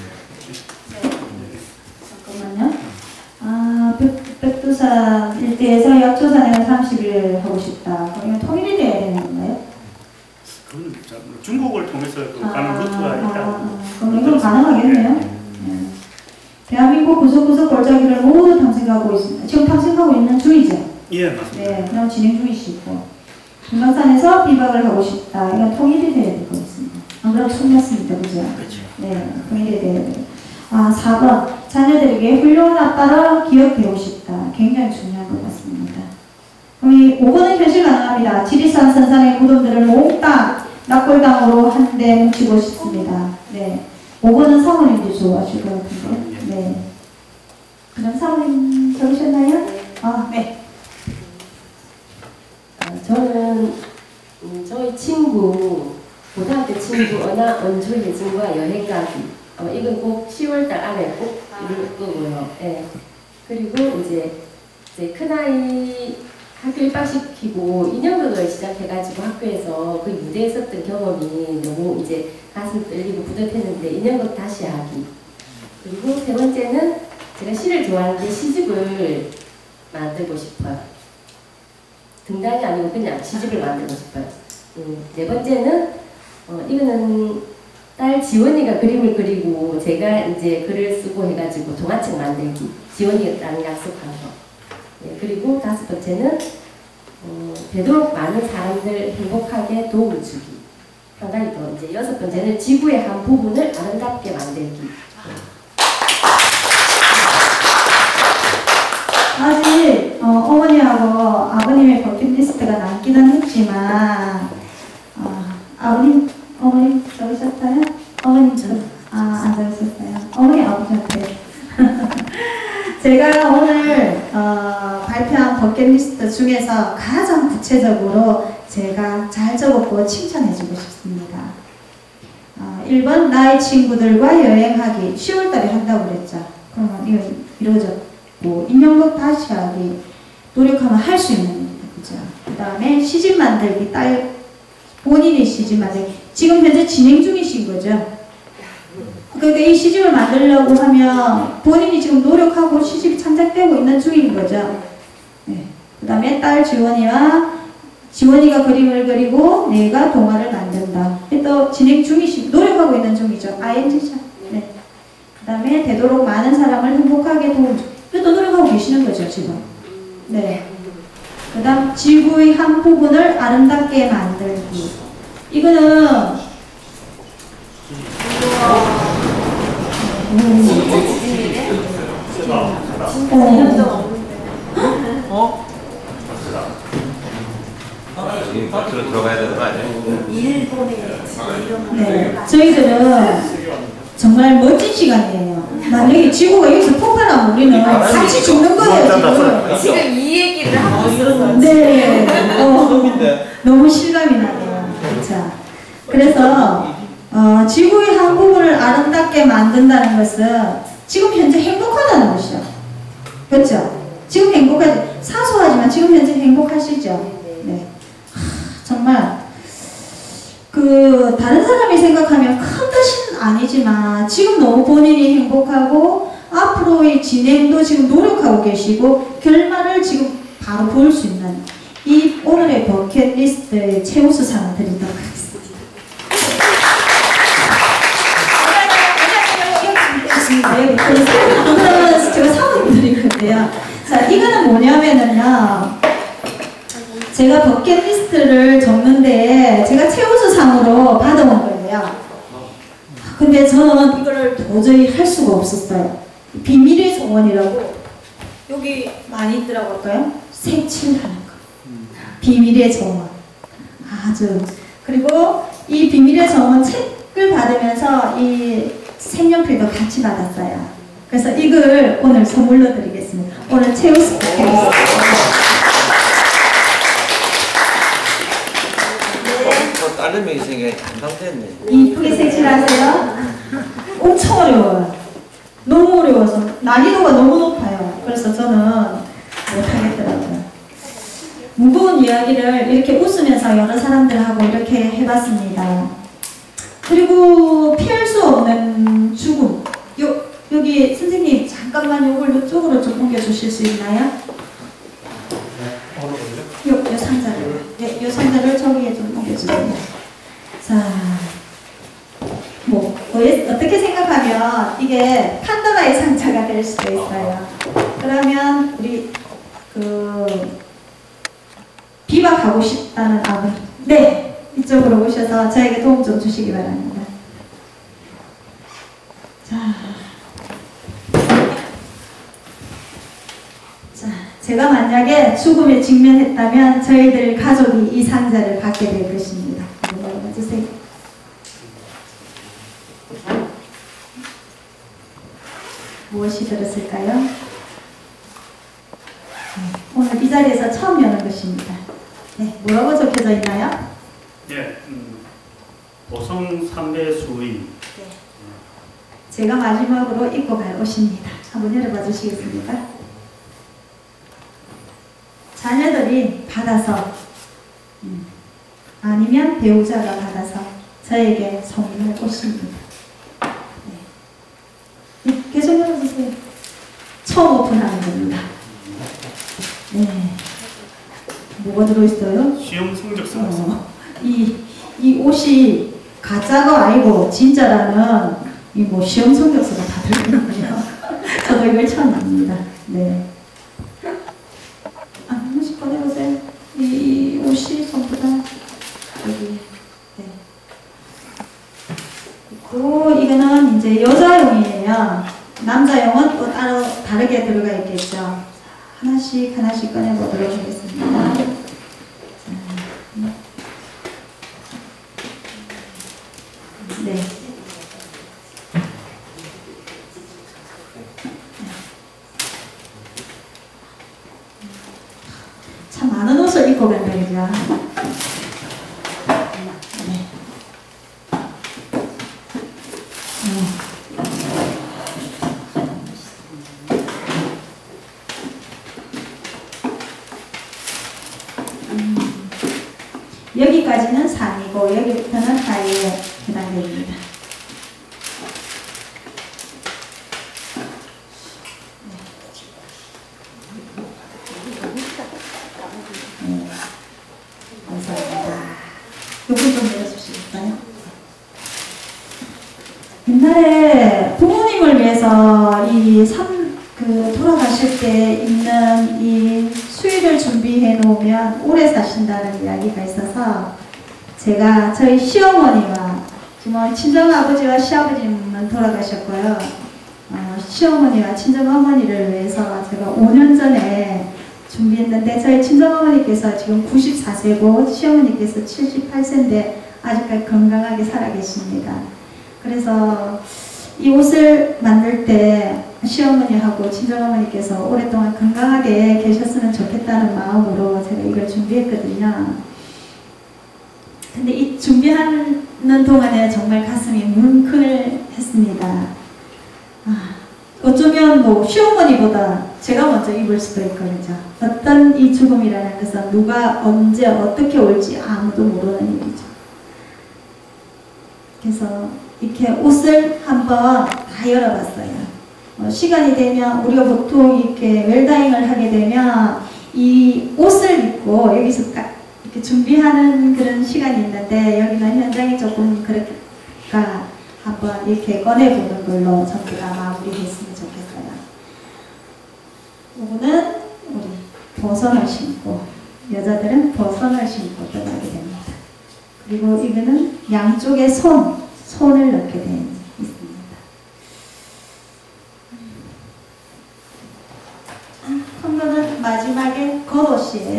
백두산 일대에서 약초산에는 30일 하고 싶다. 그러면 통일이 돼야 되는 건가요? 그건 중국을 통해서 가는 루트가 있다. 그럼 이건 가능하겠네요. 대한민국 구석구석 골짜기를 모두 탐색하고 있습니다. 지금 탐색하고 있는 중이죠? 예, 맞습니다. 네, 그럼 진행 중이시고 금강산에서 비박을 하고 싶다. 이건 통일이 돼야 될 것 같습니다. 안 그럼 숨겼습니다. 그죠? 그렇죠. 네, 통일이 돼야 돼요. 4번. 자녀들에게 훌륭한 아빠로 기억되고 싶다. 굉장히 중요한 것 같습니다. 그럼 5번은 현실 가능합니다. 지리산 선산의 무덤들을 몽땅 납골당으로 한데 뭉치고 싶습니다. 네. 5번은 사모님도 좋아하실 것 같은데. 네. 그럼 사모님 적으셨나요? 네. 저는 저희 친구 고등학교 친구 원주 예진과 여행 가기. 이건 꼭 10월달 안에 꼭 이룰 거고요. 예. 그리고 이제 큰아이 학교 입학시키고 2년도에 시작해가지고 학교에서 그 무대에 섰던 경험이 너무 이제 가슴 떨리고 뿌듯했는데 2년도 다시 하기. 그리고 세 번째는 제가 시를 좋아하는데 시집을 만들고 싶어요. 등단이 아니고 그냥 시집을 만들고 싶어요. 네 번째는 이거는 딸 지원이가 그림을 그리고 제가 이제 글을 쓰고 해가지고 동화책 만들기. 지원이랑 약속한 거. 네, 그리고 다섯 번째는 되도록 많은 사람들 행복하게 도움을 주기. 한 가지 더 이제 여섯 번째는 지구의 한 부분을 아름답게 만들기. 아직 어머니하고 아버님의 버킷리스트가 남기는 했지만 어머님 적으셨어요? 어머님 안 적으셨어요? 어머니 아버지한테 제가 오늘 발표한 버킷리스트 중에서 가장 구체적으로 제가 잘 적었고 칭찬해주고 싶습니다. 1번 나의 친구들과 여행하기 10월달에 한다고 그랬죠. 그러면 이거 이루어졌고 인형극 다시 하기 노력하면 할 수 있는 일이다. 그죠? 그 다음에 시집 만들기 본인이 시집 만들기 지금 현재 진행 중이신 거죠. 그러니까 이 시집을 만들려고 하면 본인이 지금 노력하고 시집이 참작되고 있는 중인 거죠. 네. 그 다음에 딸 지원이가 그림을 그리고 내가 동화를 만든다. 또 진행 중이신, 노력하고 있는 중이죠. ING죠. 네. 그 다음에 되도록 많은 사람을 행복하게 또 노력하고 계시는 거죠, 지금. 네. 그 다음 지구의 한 부분을 아름답게 만들기. 이거는 들어가야 되는 거 아니에요? 네, 저희들은 정말 멋진 시간이에요. 만약에 지구가 여기서 폭발하면 우리는 같이 죽는 거예요. 지금 이 얘기를 하고 있었어요. 네, 너무 실감이 나네요. 자, 그래서 지구의 한 부분을 아름답게 만든다는 것은 지금 현재 행복하다는 것이죠. 그렇죠? 지금 행복하지, 사소하지만 지금 현재 행복하시죠? 네. 정말 다른 사람이 생각하면 큰 뜻은 아니지만 지금 너무 본인이 행복하고 앞으로의 진행도 지금 노력하고 계시고 결말을 지금 바로 볼 수 있는 이 오늘의 버킷리스트의 최우수상을 드리도록 하겠습니다. 이거는 제가 상을 드릴 건데요. 자, 이거는 뭐냐면은요. 제가 버킷리스트를 적는데 제가 최우수상으로 받아온 거예요. 근데 저는 이거를 도저히 할 수가 없었어요. 비밀의 정원이라고 여기 많이 있더라고 할까요? 색칠하는 거. 비밀의 정원. 그리고 이 비밀의 정원 책을 받으면서 이 색연필도 같이 받았어요. 그래서 이걸 오늘 선물로 드리겠습니다. 오늘 최우수상 드리겠습니다. 딸내미 생각이 감당됐네. 이쁘게 색칠하세요. 엄청 어려워요. 너무 어려워서 난이도가 너무 높아요. 그래서 저는 못하겠더라고요. 무거운 이야기를 이렇게 웃으면서 여러 사람들하고 이렇게 해봤습니다. 그리고 피할 수 없는 죽음. 여기 선생님 잠깐만 이걸 이쪽으로 좀 옮겨주실 수 있나요? 요 상자를. 네, 요 상자를 저기에 좀 옮겨주세요. 자, 어떻게 생각하면 이게 판도라의 상자가 될 수도 있어요. 그러면 우리 비박하고 싶다는 아버님, 네, 이쪽으로 오셔서 저에게 도움 좀 주시기 바랍니다. 자, 제가 만약에 죽음에 직면했다면 저희들 가족이 이 상자를 갖게 될 것입니다. 주세요. 무엇이 들었을까요? 오늘 이 자리에서 처음 여는 것입니다. 네, 뭐라고 적혀져 있나요? 네, 보성 삼배수의. 네. 제가 마지막으로 입고 갈 옷입니다. 한번 열어봐 주시겠습니까? 자녀들이 받아서 아니면 배우자가 받아서 저에게 선물할 옷입니다. 네. 계속 열어주세요. 처음 오픈하는 겁니다. 네. 뭐가 들어있어요? 시험 성적서. 이 옷이 가짜가 아니고 진짜라는 이 뭐 시험 성적서가 다 들어있거든요. 저도 이걸 처음 압니다. 네. 한 번씩 꺼내보세요. 이 옷이 전부 다 여기. 네. 그리고 이거는 이제 여자용이에요. 남자용은 또 따로 다르게 들어가 있겠죠. 하나씩 꺼내보도록 하겠습니다. 네. 참 많은 옷을 입고 간다, 그죠? 네. 여기까지는 3이고 여기부터는 4에 해당됩니다. 네. 감사합니다. 요거 좀 내려주시겠어요? 옛날에 부모님을 위해서 돌아가실 때 입는 이 수의를 준비해 놓으면 오래 사신다는 이야기가 있어서 제가 저희 시어머니와 친정아버지와 시아버지는 돌아가셨고요. 시어머니와 친정어머니를 위해서 제가 5년 전에 준비했는데 저희 친정어머니께서 지금 94세고 시어머니께서 78세인데 아직까지 건강하게 살아계십니다. 그래서 이 옷을 만들 때 시어머니하고 친정어머니께서 오랫동안 건강하게 계셨으면 좋겠다는 마음으로 제가 이걸 준비했거든요. 근데 이 준비하는 동안에 정말 가슴이 뭉클했습니다. 어쩌면 뭐 시어머니보다 제가 먼저 입을 수도 있거든요. 어떤 이 죽음이라는 것은 누가 언제 어떻게 올지 아무도 모르는 일이죠. 그래서 이렇게 옷을 한번 다 열어봤어요. 시간이 되면 우리가 보통 이렇게 웰다잉을 하게 되면 이 옷을 입고 여기서 딱 이렇게 준비하는 그런 시간이 있는데 여기는 현장이 조금 그러니까 한번 이렇게 꺼내보는 걸로 전부 다 마무리했으면 좋겠어요. 이거는 우리 버선을 신고 여자들은 버선을 신고 떠나게 됩니다. 그리고 이거는 양쪽에 손을 넣게 되어 있습니다. 한 마지막에 겉옷이에요.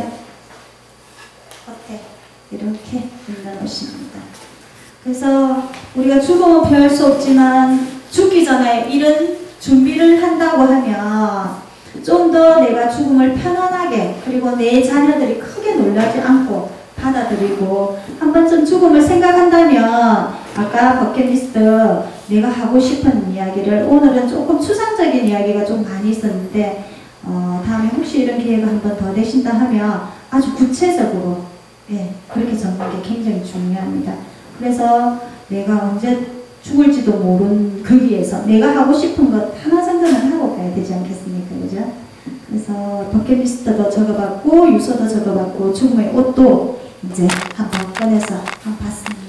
겉에 이렇게 입는 옷입니다. 그래서 우리가 죽음은 피할 수 없지만 죽기 전에 이런 준비를 한다고 하면 좀 더 내가 죽음을 편안하게 그리고 내 자녀들이 크게 놀라지 않고 받아들이고 한 번쯤 죽음을 생각한다면 아까 버킷리스트 내가 하고 싶은 이야기를 오늘은 조금 추상적인 이야기가 좀 많이 있었는데 다음에 혹시 이런 기회가 한 번 더 되신다 하면 아주 구체적으로 그렇게 적는 게 굉장히 중요합니다. 그래서 내가 언제 죽을지도 모르는 거기에서 내가 하고 싶은 것 하나 정도는 하고 가야 되지 않겠습니까? 그죠? 그래서 버킷리스트도 적어봤고 유서도 적어봤고 죽음의 옷도 이제 한번 꺼내서 한번 봤습니다.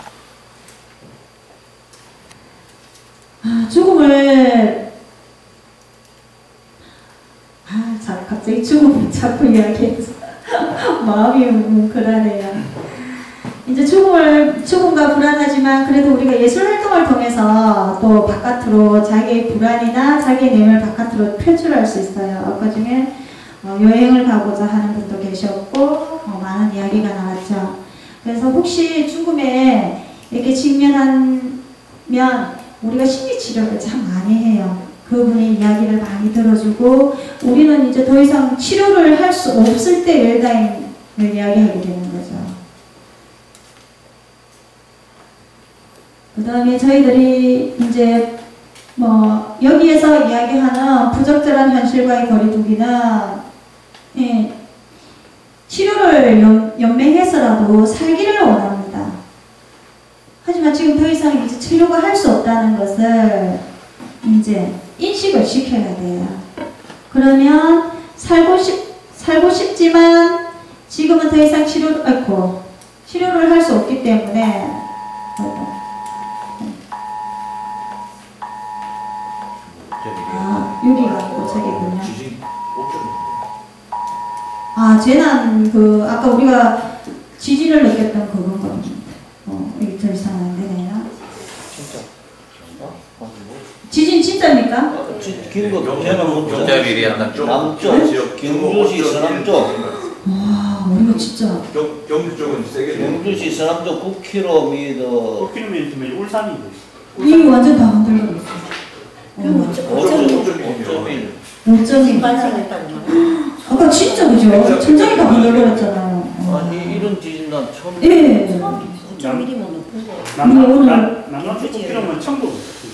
죽음을 갑자기 죽음을 자꾸 이야기해서 마음이 뭉클하네요. 이제 죽음과 불안하지만 그래도 우리가 예술 활동을 통해서 또 바깥으로 자기의 불안이나 자기의 내면을 바깥으로 표출할 수 있어요. 아까 중에 여행을 가고자 하는 분도 계셨고 많은 이야기가 나왔죠. 그래서 혹시 죽음에 이렇게 직면하면 우리가 심리치료를 참 많이 해요. 그분의 이야기를 많이 들어주고 우리는 이제 더 이상 치료를 할 수 없을 때 웰다잉을 이야기하게 되는 거죠. 그 다음에 저희들이 이제 뭐 여기에서 이야기하는 부적절한 현실과의 거리두기는 예, 치료를 연맹해서라도 살기를 원합니다. 하지만 지금 더 이상 이제 치료가 할 수 없다는 것을 이제 인식을 시켜야 돼요. 그러면 살고 싶지만 지금은 더 이상 치료를 할 수 없기 때문에 여기가 아니고 저기군요. 재난 아까 우리가 지진을 느꼈던 그건 겁니다. 여기 더 이상 안 되네요. 지진 진짜입니까? 긴거 재난 못 경자비리한 남쪽. 남쪽 경주시 서남쪽. 와, 우리가 진짜 경주 쪽은 세게. 경주시 서남쪽 9km. 9km면 울산이 이게 완전 다 흔들려 있어요. 5.1 아까 진짜 그죠? 천장이 다 흔들렸잖아요. 아니 이런 지진 난 처음. 예. 5.1이면 높은 거. 남남쪽 9km면 청도.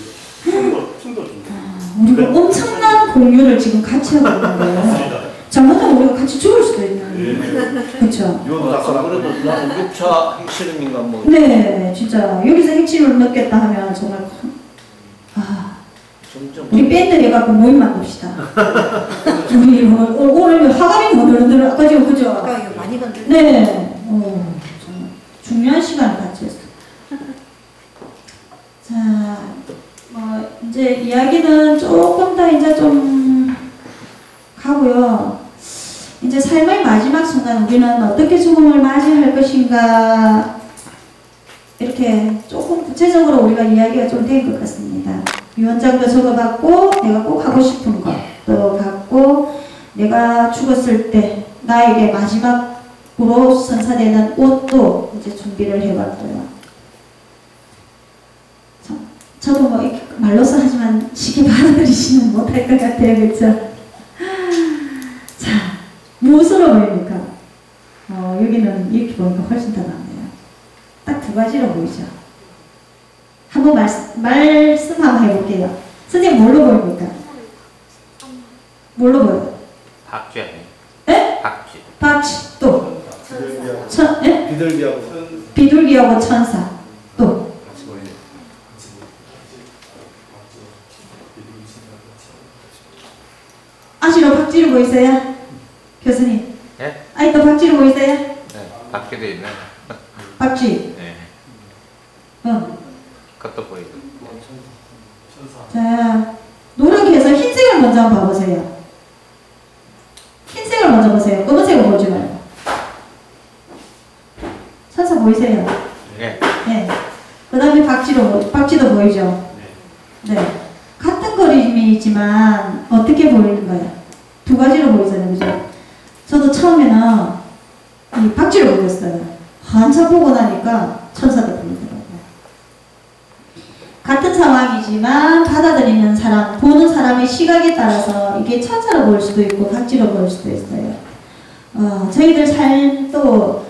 우리가 엄청난 공유를 지금 같이 하고 있는 거예요. 잘못하면 우리가 같이 죽을 수도 있는. 그렇죠. 그래도 나는 6차 핵실험인가 뭐. 네, 진짜 여기서 핵심을 넣겠다 하면 정말 우리 밴드 해갖고 모임 만듭시다. 우리 오늘 화감이 흔들흔들 아까 지금 그죠? 아까 이거 많이 건드려. 네, 정말 중요한 시간을 같이 했어. 자, 이제 이야기는 조금 더 이제 좀 가고요. 이제 삶의 마지막 순간 우리는 어떻게 죽음을 맞이할 것인가 이렇게 조금 구체적으로 우리가 이야기가 좀 된 것 같습니다. 유언장도 적어봤고 내가 꼭 하고 싶은 것도 봤고 내가 죽었을 때 나에게 마지막으로 선사되는 옷도 이제 준비를 해봤고요. 저도 뭐 이렇게 말로서 하지만 쉽게 받아들이지는 못할 것 같아요. 그렇죠? 자, 무엇으로 보입니까? 여기는 이렇게 보니까 훨씬 더 낫네요. 딱 두 가지로 보이죠? 한번 말씀 한번 해볼게요. 선생님 뭘로 보입니까? 뭘로 보여요? 박쥐 아니에요? 네? 박쥐. 박쥐 또 비둘기하고 비둘기하고 천사 또 아시로 박쥐로 보이세요? 교수님. 예? 아니 또 박쥐로 보이세요? 네, 박쥐도 있네. 박쥐. 네. 그것도 보이고. 자, 노력해서 흰색을 먼저 한번 봐보세요. 흰색을 먼저 보세요. 검은색을 보지 말고. 천사 보이세요? 네. 네. 그 다음에 박쥐도 보이죠? 네. 같은 그림이지만 어떻게 보이는 거예요? 두 가지로 보이잖아요. 그죠? 저도 처음에는 이 박쥐로 보였어요. 한참 보고 나니까 천사도 보이더라고요. 같은 상황이지만 받아들이는 사람, 보는 사람의 시각에 따라서 이게 천사로 보일 수도 있고 박쥐로 보일 수도 있어요. 저희들 삶도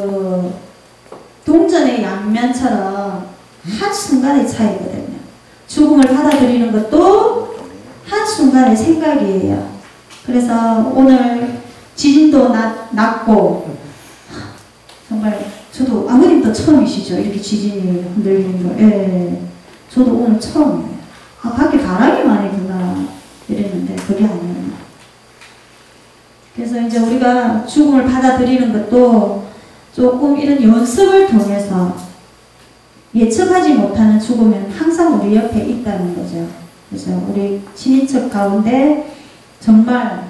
동전의 양면처럼 한순간의 차이거든요. 죽음을 받아들이는 것도 한순간의 생각이에요. 그래서 오늘 지진도 났고 정말 저도 아버님도 처음이시죠? 이렇게 지진이 흔들리는 거. 예. 저도 오늘 처음이에요. 밖에 바람이 많이 부나 이랬는데 그게 아니에요. 그래서 이제 우리가 죽음을 받아들이는 것도 조금 이런 연습을 통해서 예측하지 못하는 죽음은 항상 우리 옆에 있다는 거죠. 그래서 우리 친인척 가운데 정말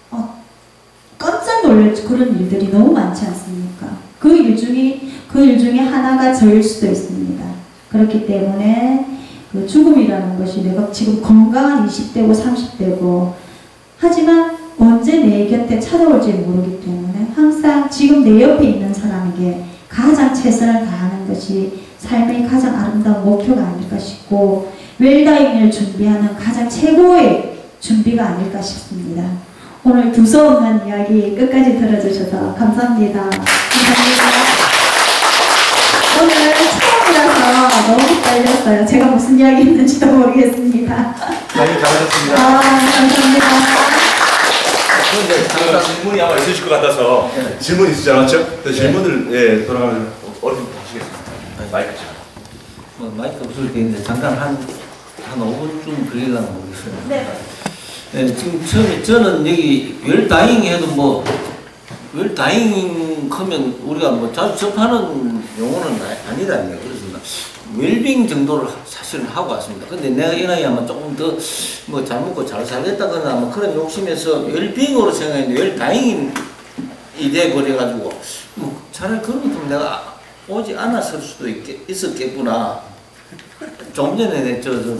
깜짝 놀랄 그런 일들이 너무 많지 않습니까? 그 일 중에 하나가 저일 수도 있습니다. 그렇기 때문에 그 죽음이라는 것이 내가 지금 건강한 20대고 30대고 하지만 언제 내 곁에 찾아올지 모르기 때문에 항상 지금 내 옆에 있는 사람에게 가장 최선을 다하는 것이 삶의 가장 아름다운 목표가 아닐까 싶고 웰다잉을 준비하는 가장 최고의 준비가 아닐까 싶습니다. 오늘 두서없는 이야기 끝까지 들어주셔서 감사합니다. 감사합니다. 오늘 처음이라서 너무 떨렸어요. 제가 무슨 이야기 했는지도 모르겠습니다. 많이 잘하셨습니다. 감사합니다. 그런데 잠깐 질문이 아마 있으실 것 같아서 질문 있으지 않았죠? 그 질문을 예, 돌아가면 어렵게 하시겠습니다. 마이크 좀. 마이크 없을 때 있는데 잠깐 한 5분쯤 걸리려나 모르겠어요. 네. 네, 지금 처음에 저는 여기 웰다잉 해도 뭐 웰다잉 하면 우리가 뭐 자주 접하는 용어는 아니라니요. 그래서 웰빙 정도를 사실은 하고 왔습니다. 근데 내가 이 나이에 아마 조금 더 뭐 잘 먹고 잘 살겠다거나 뭐 그런 욕심에서 웰빙으로 생각했는데 웰다잉이 돼버려가지고 뭐 차라리 그런 것도 내가 오지 않았을 수도 있었겠구나. 좀 전에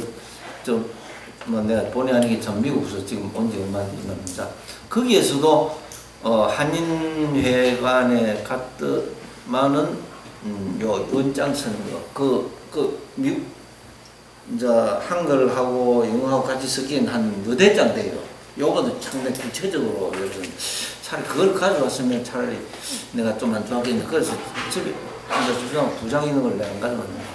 뭐 내가 본의 아니게 전 미국에서 지금 온 지 얼마 안 됐는데 거기에서도 한인회관에 갔더만은 요 연장 쓰는 거 미국 이제 한글하고 영어하고 같이 섞인 한 여덟 장 돼요. 요거도 상당히 구체적으로 여러분 차라리 그걸 가져왔으면 차라리 내가 좀 안 좋아하겠는데 그래서 집에 이제 2장 있는 걸 내가 안 가져왔는데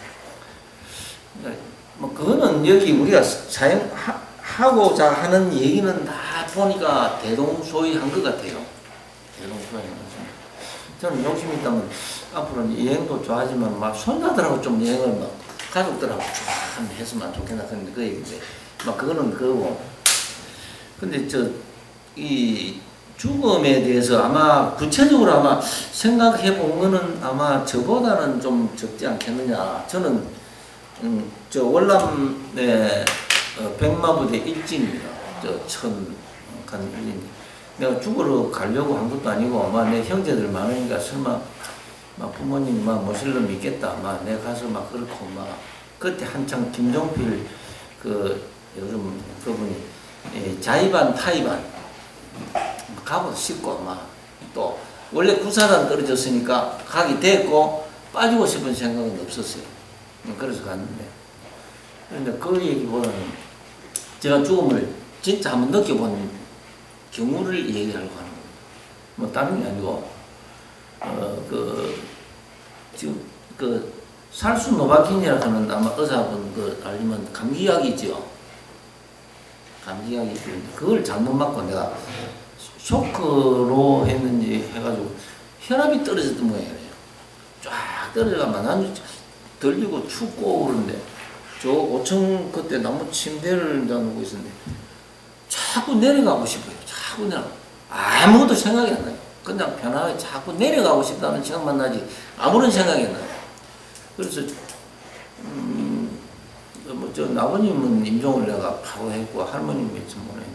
뭐 그거는 여기 우리가 사용하고자 하는 얘기는 다 보니까 대동소이한 것 같아요. 대동소이한 거죠. 저는 욕심이 있다면 앞으로는 여행도 좋아하지만 막 손자들하고 좀 여행을 막 가족들하고 좀 했으면 좋겠나 그런데 그 얘기인데 막 그거는 그거고. 근데 이 죽음에 대해서 아마 구체적으로 아마 생각해 본 거는 아마 저보다는 좀 적지 않겠느냐. 저는 저 월남의 백마부대 일진입니다. 간 일진. 내가 죽으러 가려고 한 것도 아니고 아마 내 형제들 많으니까 설마 막 부모님 막 모실 놈 있겠다. 막 내가 가서 막 그렇고 막 그때 한창 김종필 그 요즘 그분이 자의반 타의반 가보도 싶고 막 또 원래 구사단 떨어졌으니까 가기 됐고 빠지고 싶은 생각은 없었어요. 그래서 갔는데 그런데 그 얘기보다는 제가 죽음을 진짜 한번 느껴본 경우를 얘기하려고 하는 겁니다. 뭐 다른 게 아니고 지금 살수 노바킨이라고 하는 아마 의사분 알리면 감기약이죠. 감기약이 그걸 잘못 맞고 내가 쇼크로 했는지 해가지고 혈압이 떨어졌던 모양이에요. 쫙 떨어져가면 난 들리고 춥고 그런데 저 5층 그때 나무 침대를 누고 있었는데 자꾸 내려가고 싶어요. 자꾸 내려가고 아무것도 생각이 안 나요. 그냥 편하게 자꾸 내려가고 싶다는 생각만 나지 아무런 생각이 안 나요. 그래서 저 아버님은 임종을 내가 바로 했고 할머님은 좀 보냈는데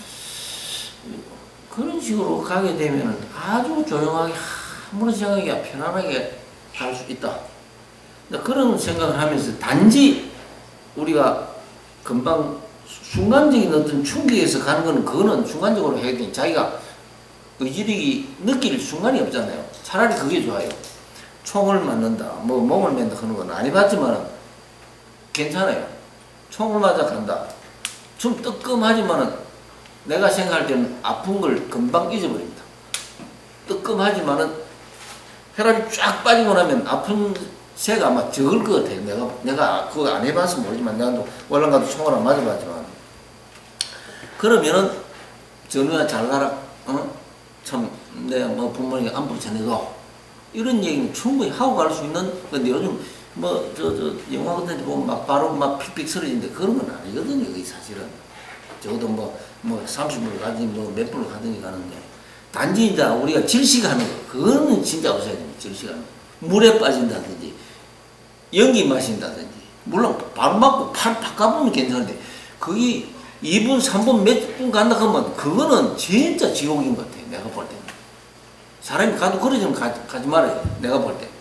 그런 식으로 가게 되면 아주 조용하게 아무런 생각이 편안하게 갈 수 있다. 그런 생각을 하면서 단지 우리가 금방 순간적인 어떤 충격에서 가는 거는 그거는 순간적으로 해야 되니 자기가 의지력이 느낄 순간이 없잖아요. 차라리 그게 좋아요. 총을 맞는다, 뭐 몸을 맨다 하는 건 안 해봤지만 괜찮아요. 총을 맞아 간다. 좀 뜨끔하지만은 내가 생각할 때는 아픈 걸 금방 잊어버립니다. 뜨끔하지만은 혈압이 쫙 빠지고 나면 아픈 새가 아마 적을 것 같아요. 내가 그거 안 해봐서 모르지만 내가 월남 가도 총을 안 맞아봤지만 그러면은 전우야 잘 가라. 참 내가 뭐 부모님께 안부 전해도 이런 얘기는 충분히 하고 갈 수 있는. 근데 요즘 뭐 영화 같은 데 보면 막 바로 막 픽픽 쓰러지는데 그런 건 아니거든요. 그게 사실은 적어도 뭐 30분을 가든지 뭐 몇 분을 가든지 가는데 단지 이제 우리가 질식하는 거 그거는 진짜 없어야 됩니다. 질식하는 거. 물에 빠진다든지 연기 마신다든지 물론 바로 맞고 팔 바꿔보면 괜찮은데 그게 2분 3분 몇 분 간다 하면 그거는 진짜 지옥인 것 같아요. 내가 볼 때는 사람이 가도 그러지면 가지 말아요. 내가 볼 때.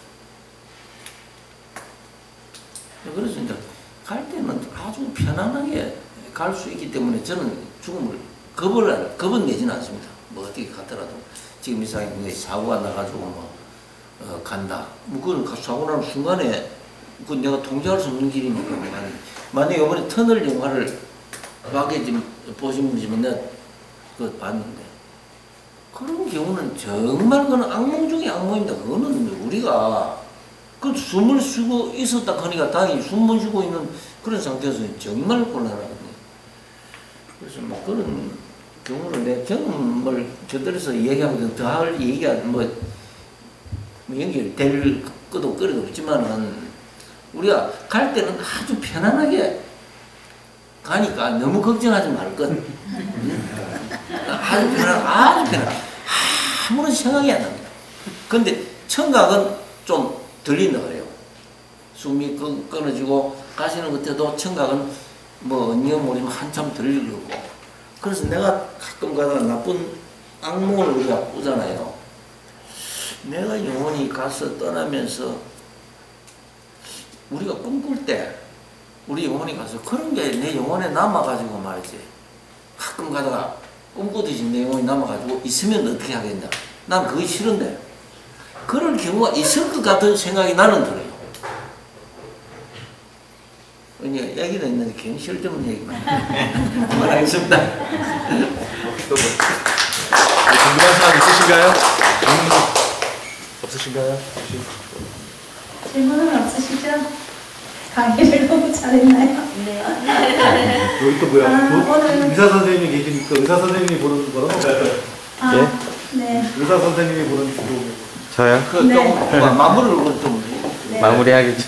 그래서 이제 갈 때는 아주 편안하게 갈 수 있기 때문에 저는 죽음을 겁은 내지는 않습니다. 뭐 어떻게 가더라도 지금 이 상황에 사고가 나가지고 뭐 간다. 뭐 그건 사고 나는 순간에 그 내가 통제할 수 없는 길이니까 만약에 이번에 터널 영화를 보신 분이지만 내가 그거 봤는데 그런 경우는 정말 그는 악몽 중에 악몽입니다. 그거는 우리가 그 숨을 쉬고 있었다 하니까 당연히 숨을 쉬고 있는 그런 상태에서 정말 곤란하거든요. 그래서 뭐 그런 경우를 내 경험을 저들에서 얘기하면 더 할 얘기가 뭐 연결될 것도 거리도 없지만은 우리가 갈 때는 아주 편안하게 가니까 너무 걱정하지 말 것. 아주 편안. 아무런 생각이 안 납니다. 근데 청각은 좀 들린다 그래요. 숨이 끊어지고 가시는 것에도 청각은 뭐 언니가 모르면 한참 들리고. 그래서 내가 가끔 가다가 나쁜 악몽을 우리가 꾸잖아요. 내가 영원히 가서 떠나면서 우리가 꿈꿀 때 우리 영혼이 가서 그런 게 내 영혼에 남아가지고 말이지. 가끔 가다가 꿈꾸듯이 내 영혼이 남아가지고 있으면 어떻게 하겠냐. 난 그게 싫은데. 그럴 경우가 있을 것 같은 생각이 나는 들어요. 이제 얘기는 있는데 괜히 쓸데없는 얘기만 그만하겠습니다. 또 뭐, 궁금한 사항 있으신가요? 없으신가요? 질문은 없으시죠? 강의를 너무 잘했나요? 네. 여기 또 뭐야? 오늘 의사 선생님이 계시니까 의사 선생님이 보는 거라고? 네. 의사 선생님이 보는 주로. 저요? 그 조금 마무리를 좀 네. 마무리하겠죠.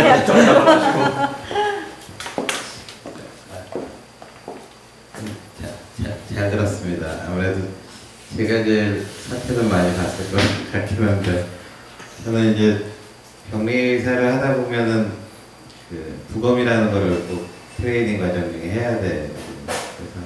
잘 들었습니다. 아무래도 제가 이제 사태는 많이 봤을 것 같긴 한데 저는 이제 격리의사를 하다 보면은 그 부검이라는 거를 꼭 트레이닝 과정 중에 해야 돼요. 그래서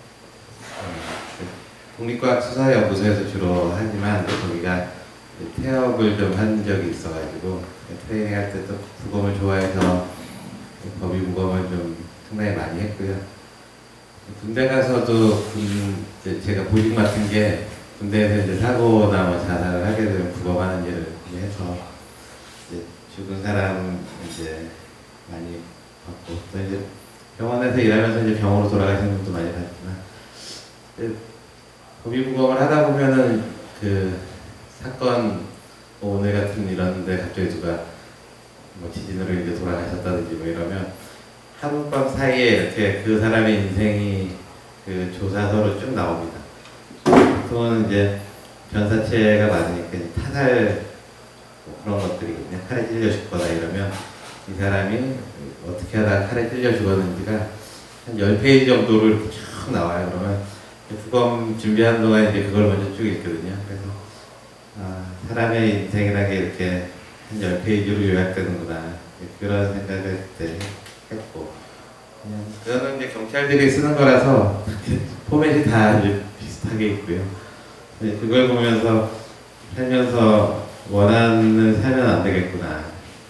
국립과학수사연구소에서 주로 하지만 거기가 태업을 좀 한 적이 있어가지고 트레이닝 할 때 또 부검을 좋아해서 법의 부검을 좀 상당히 많이 했고요. 군대 가서도 제가 보직 맡은 게 군대에서 이제 사고나 뭐 자살을 하게 되면 부검하는 일을 해서 이제 죽은 사람 이제 많이 봤고 또 이제 병원에서 일하면서 이제 병으로 돌아가시는 분도 많이 봤지만 법의 부검을 하다 보면은 그 사건 뭐 오늘 같은 이런데 갑자기 누가 뭐 지진으로 이제 돌아가셨다든지 뭐 이러면 하룻밤 사이에 이렇게 그 사람의 인생이 그 조사서로 쭉 나옵니다. 보통은 이제 변사체가 많으니까 타살 뭐 그런 것들이거든요. 칼에 찔려 죽거나 이러면 이 사람이 어떻게 하다가 칼에 찔려 죽었는지가 한 10페이지 정도로 이렇게 쭉 나와요. 그러면 부검 준비하는 동안 이제 그걸 먼저 쭉 읽거든요. 그래서 사람의 인생이라는 게 이렇게 한 10페이지로 요약되는구나 그런 생각을 그때 했고 그거는 이제 경찰들이 쓰는 거라서 포맷이 다 이제 비슷하게 있고요. 그걸 보면서 살면서 원한을 살면 안 되겠구나.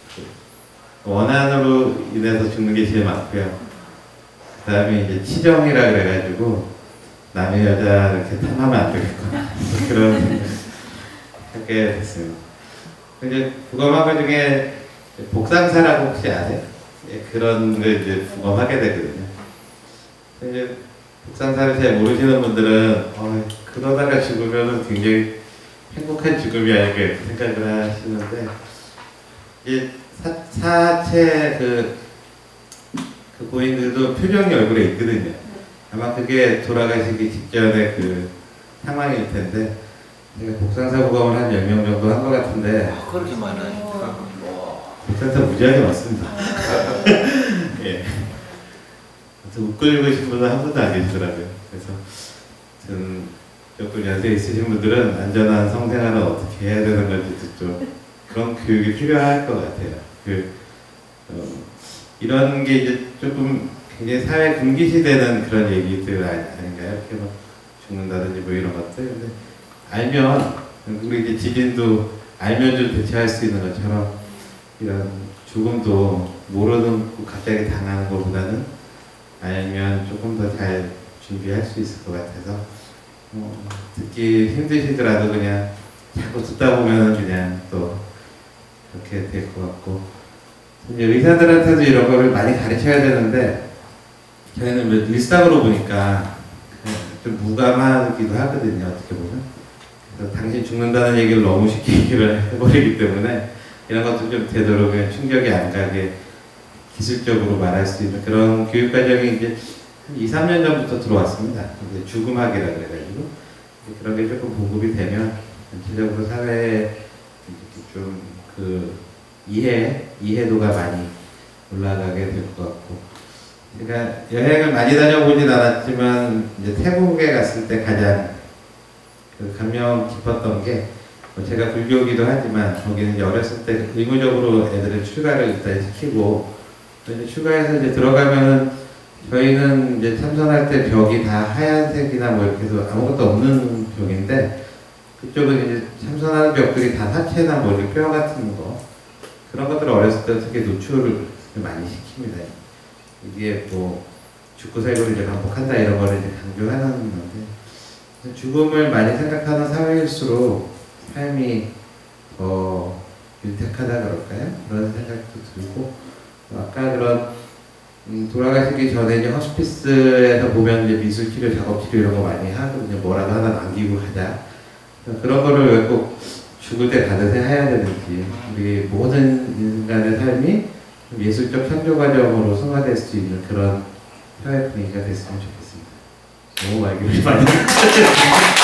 원한으로 인해서 죽는 게 제일 많고요. 그 다음에 이제 치정이라 그래가지고 남의 여자 이렇게 탐하면 안 되겠구나. 그런 생각을 하게 됐습니다. 이제 부검학과 중에 복상사라고 혹시 아세요? 그런 걸 이제 부검하게 되거든요. 이제 복상사를 잘 모르시는 분들은 그러다가 죽으면 굉장히 행복한 죽음이 아닐까 이렇게 생각을 하시는데 이제 사체 그 고인들도 표정이 얼굴에 있거든요. 아마 그게 돌아가시기 직전에 그 상황일 텐데 제가 복상사 부검을 한 10명 정도 한 것 같은데 그렇게 많아요. 복상사 무지하게 많습니다. 예. 웃고 읽으신 분은 한 분도 안 계시더라고요. 그래서 저는 조금 연세 있으신 분들은 안전한 성생활은 어떻게 해야 되는 건지 좀 그런 교육이 필요할 것 같아요. 이런 게 이제 조금 굉장히 사회 금기시되는 그런 얘기들 아닌가요? 이렇게 막 죽는다든지 뭐 이런 것들. 근데 알면 우리 이제 지진도 알면 좀 대처할 수 있는 것처럼 이런 죽음도 모르는 갑자기 당하는 것보다는 알면 조금 더 잘 준비할 수 있을 것 같아서 듣기 힘드시더라도 그냥 자꾸 듣다 보면 그냥 또 그렇게 될 것 같고 이제 의사들한테도 이런 거를 많이 가르쳐야 되는데 저희는 뭐 일상으로 보니까 좀 무감하기도 하거든요. 어떻게 보면. 그래서 당신 죽는다는 얘기를 너무 쉽게 얘기를 해버리기 때문에 이런 것도 좀 되도록이면 충격이 안 가게 기술적으로 말할 수 있는 그런 교육 과정이 이제 한 2, 3년 전부터 들어왔습니다. 이제 죽음학이라 그래가지고 그런 게 조금 보급이 되면 전체적으로 사회에 좀 그 이해도가 많이 올라가게 될 것 같고, 제가 여행을 많이 다녀보진 않았지만 이제 태국에 갔을 때 가장 그 감명 깊었던 게, 제가 불교기도 하지만 거기는 이제 어렸을 때 의무적으로 애들을 출가를 일단 시키고, 이제 출가해서 이제 들어가면은 저희는 이제 참선할 때 벽이 다 하얀색이나 뭐 이렇게 해서 아무것도 없는 벽인데, 그쪽은 이제 참선하는 벽들이 다 사체나 뭐 이렇게 뼈 같은 거, 그런 것들을 어렸을 때 되게 노출을 많이 시킵니다. 이게 뭐 죽고 살고를 이제 반복한다 이런 거를 이제 강조하는 건데, 죽음을 많이 생각하는 사회일수록 삶이 더 윤택하다 그럴까요? 그런 생각도 들고, 아까 그런 돌아가시기 전에 이제 허스피스에서 보면 이제 미술 치료, 작업 치료 이런 거 많이 하거든요. 뭐라도 하나 남기고 가자. 그런 거를 왜 꼭 죽을 때 가듯이 해야 되는지, 우리 모든 인간의 삶이 예술적 창조 과정으로 승화될 수 있는 그런 사회 분위기가 됐으면 좋겠습니다. 너무 말기를 많이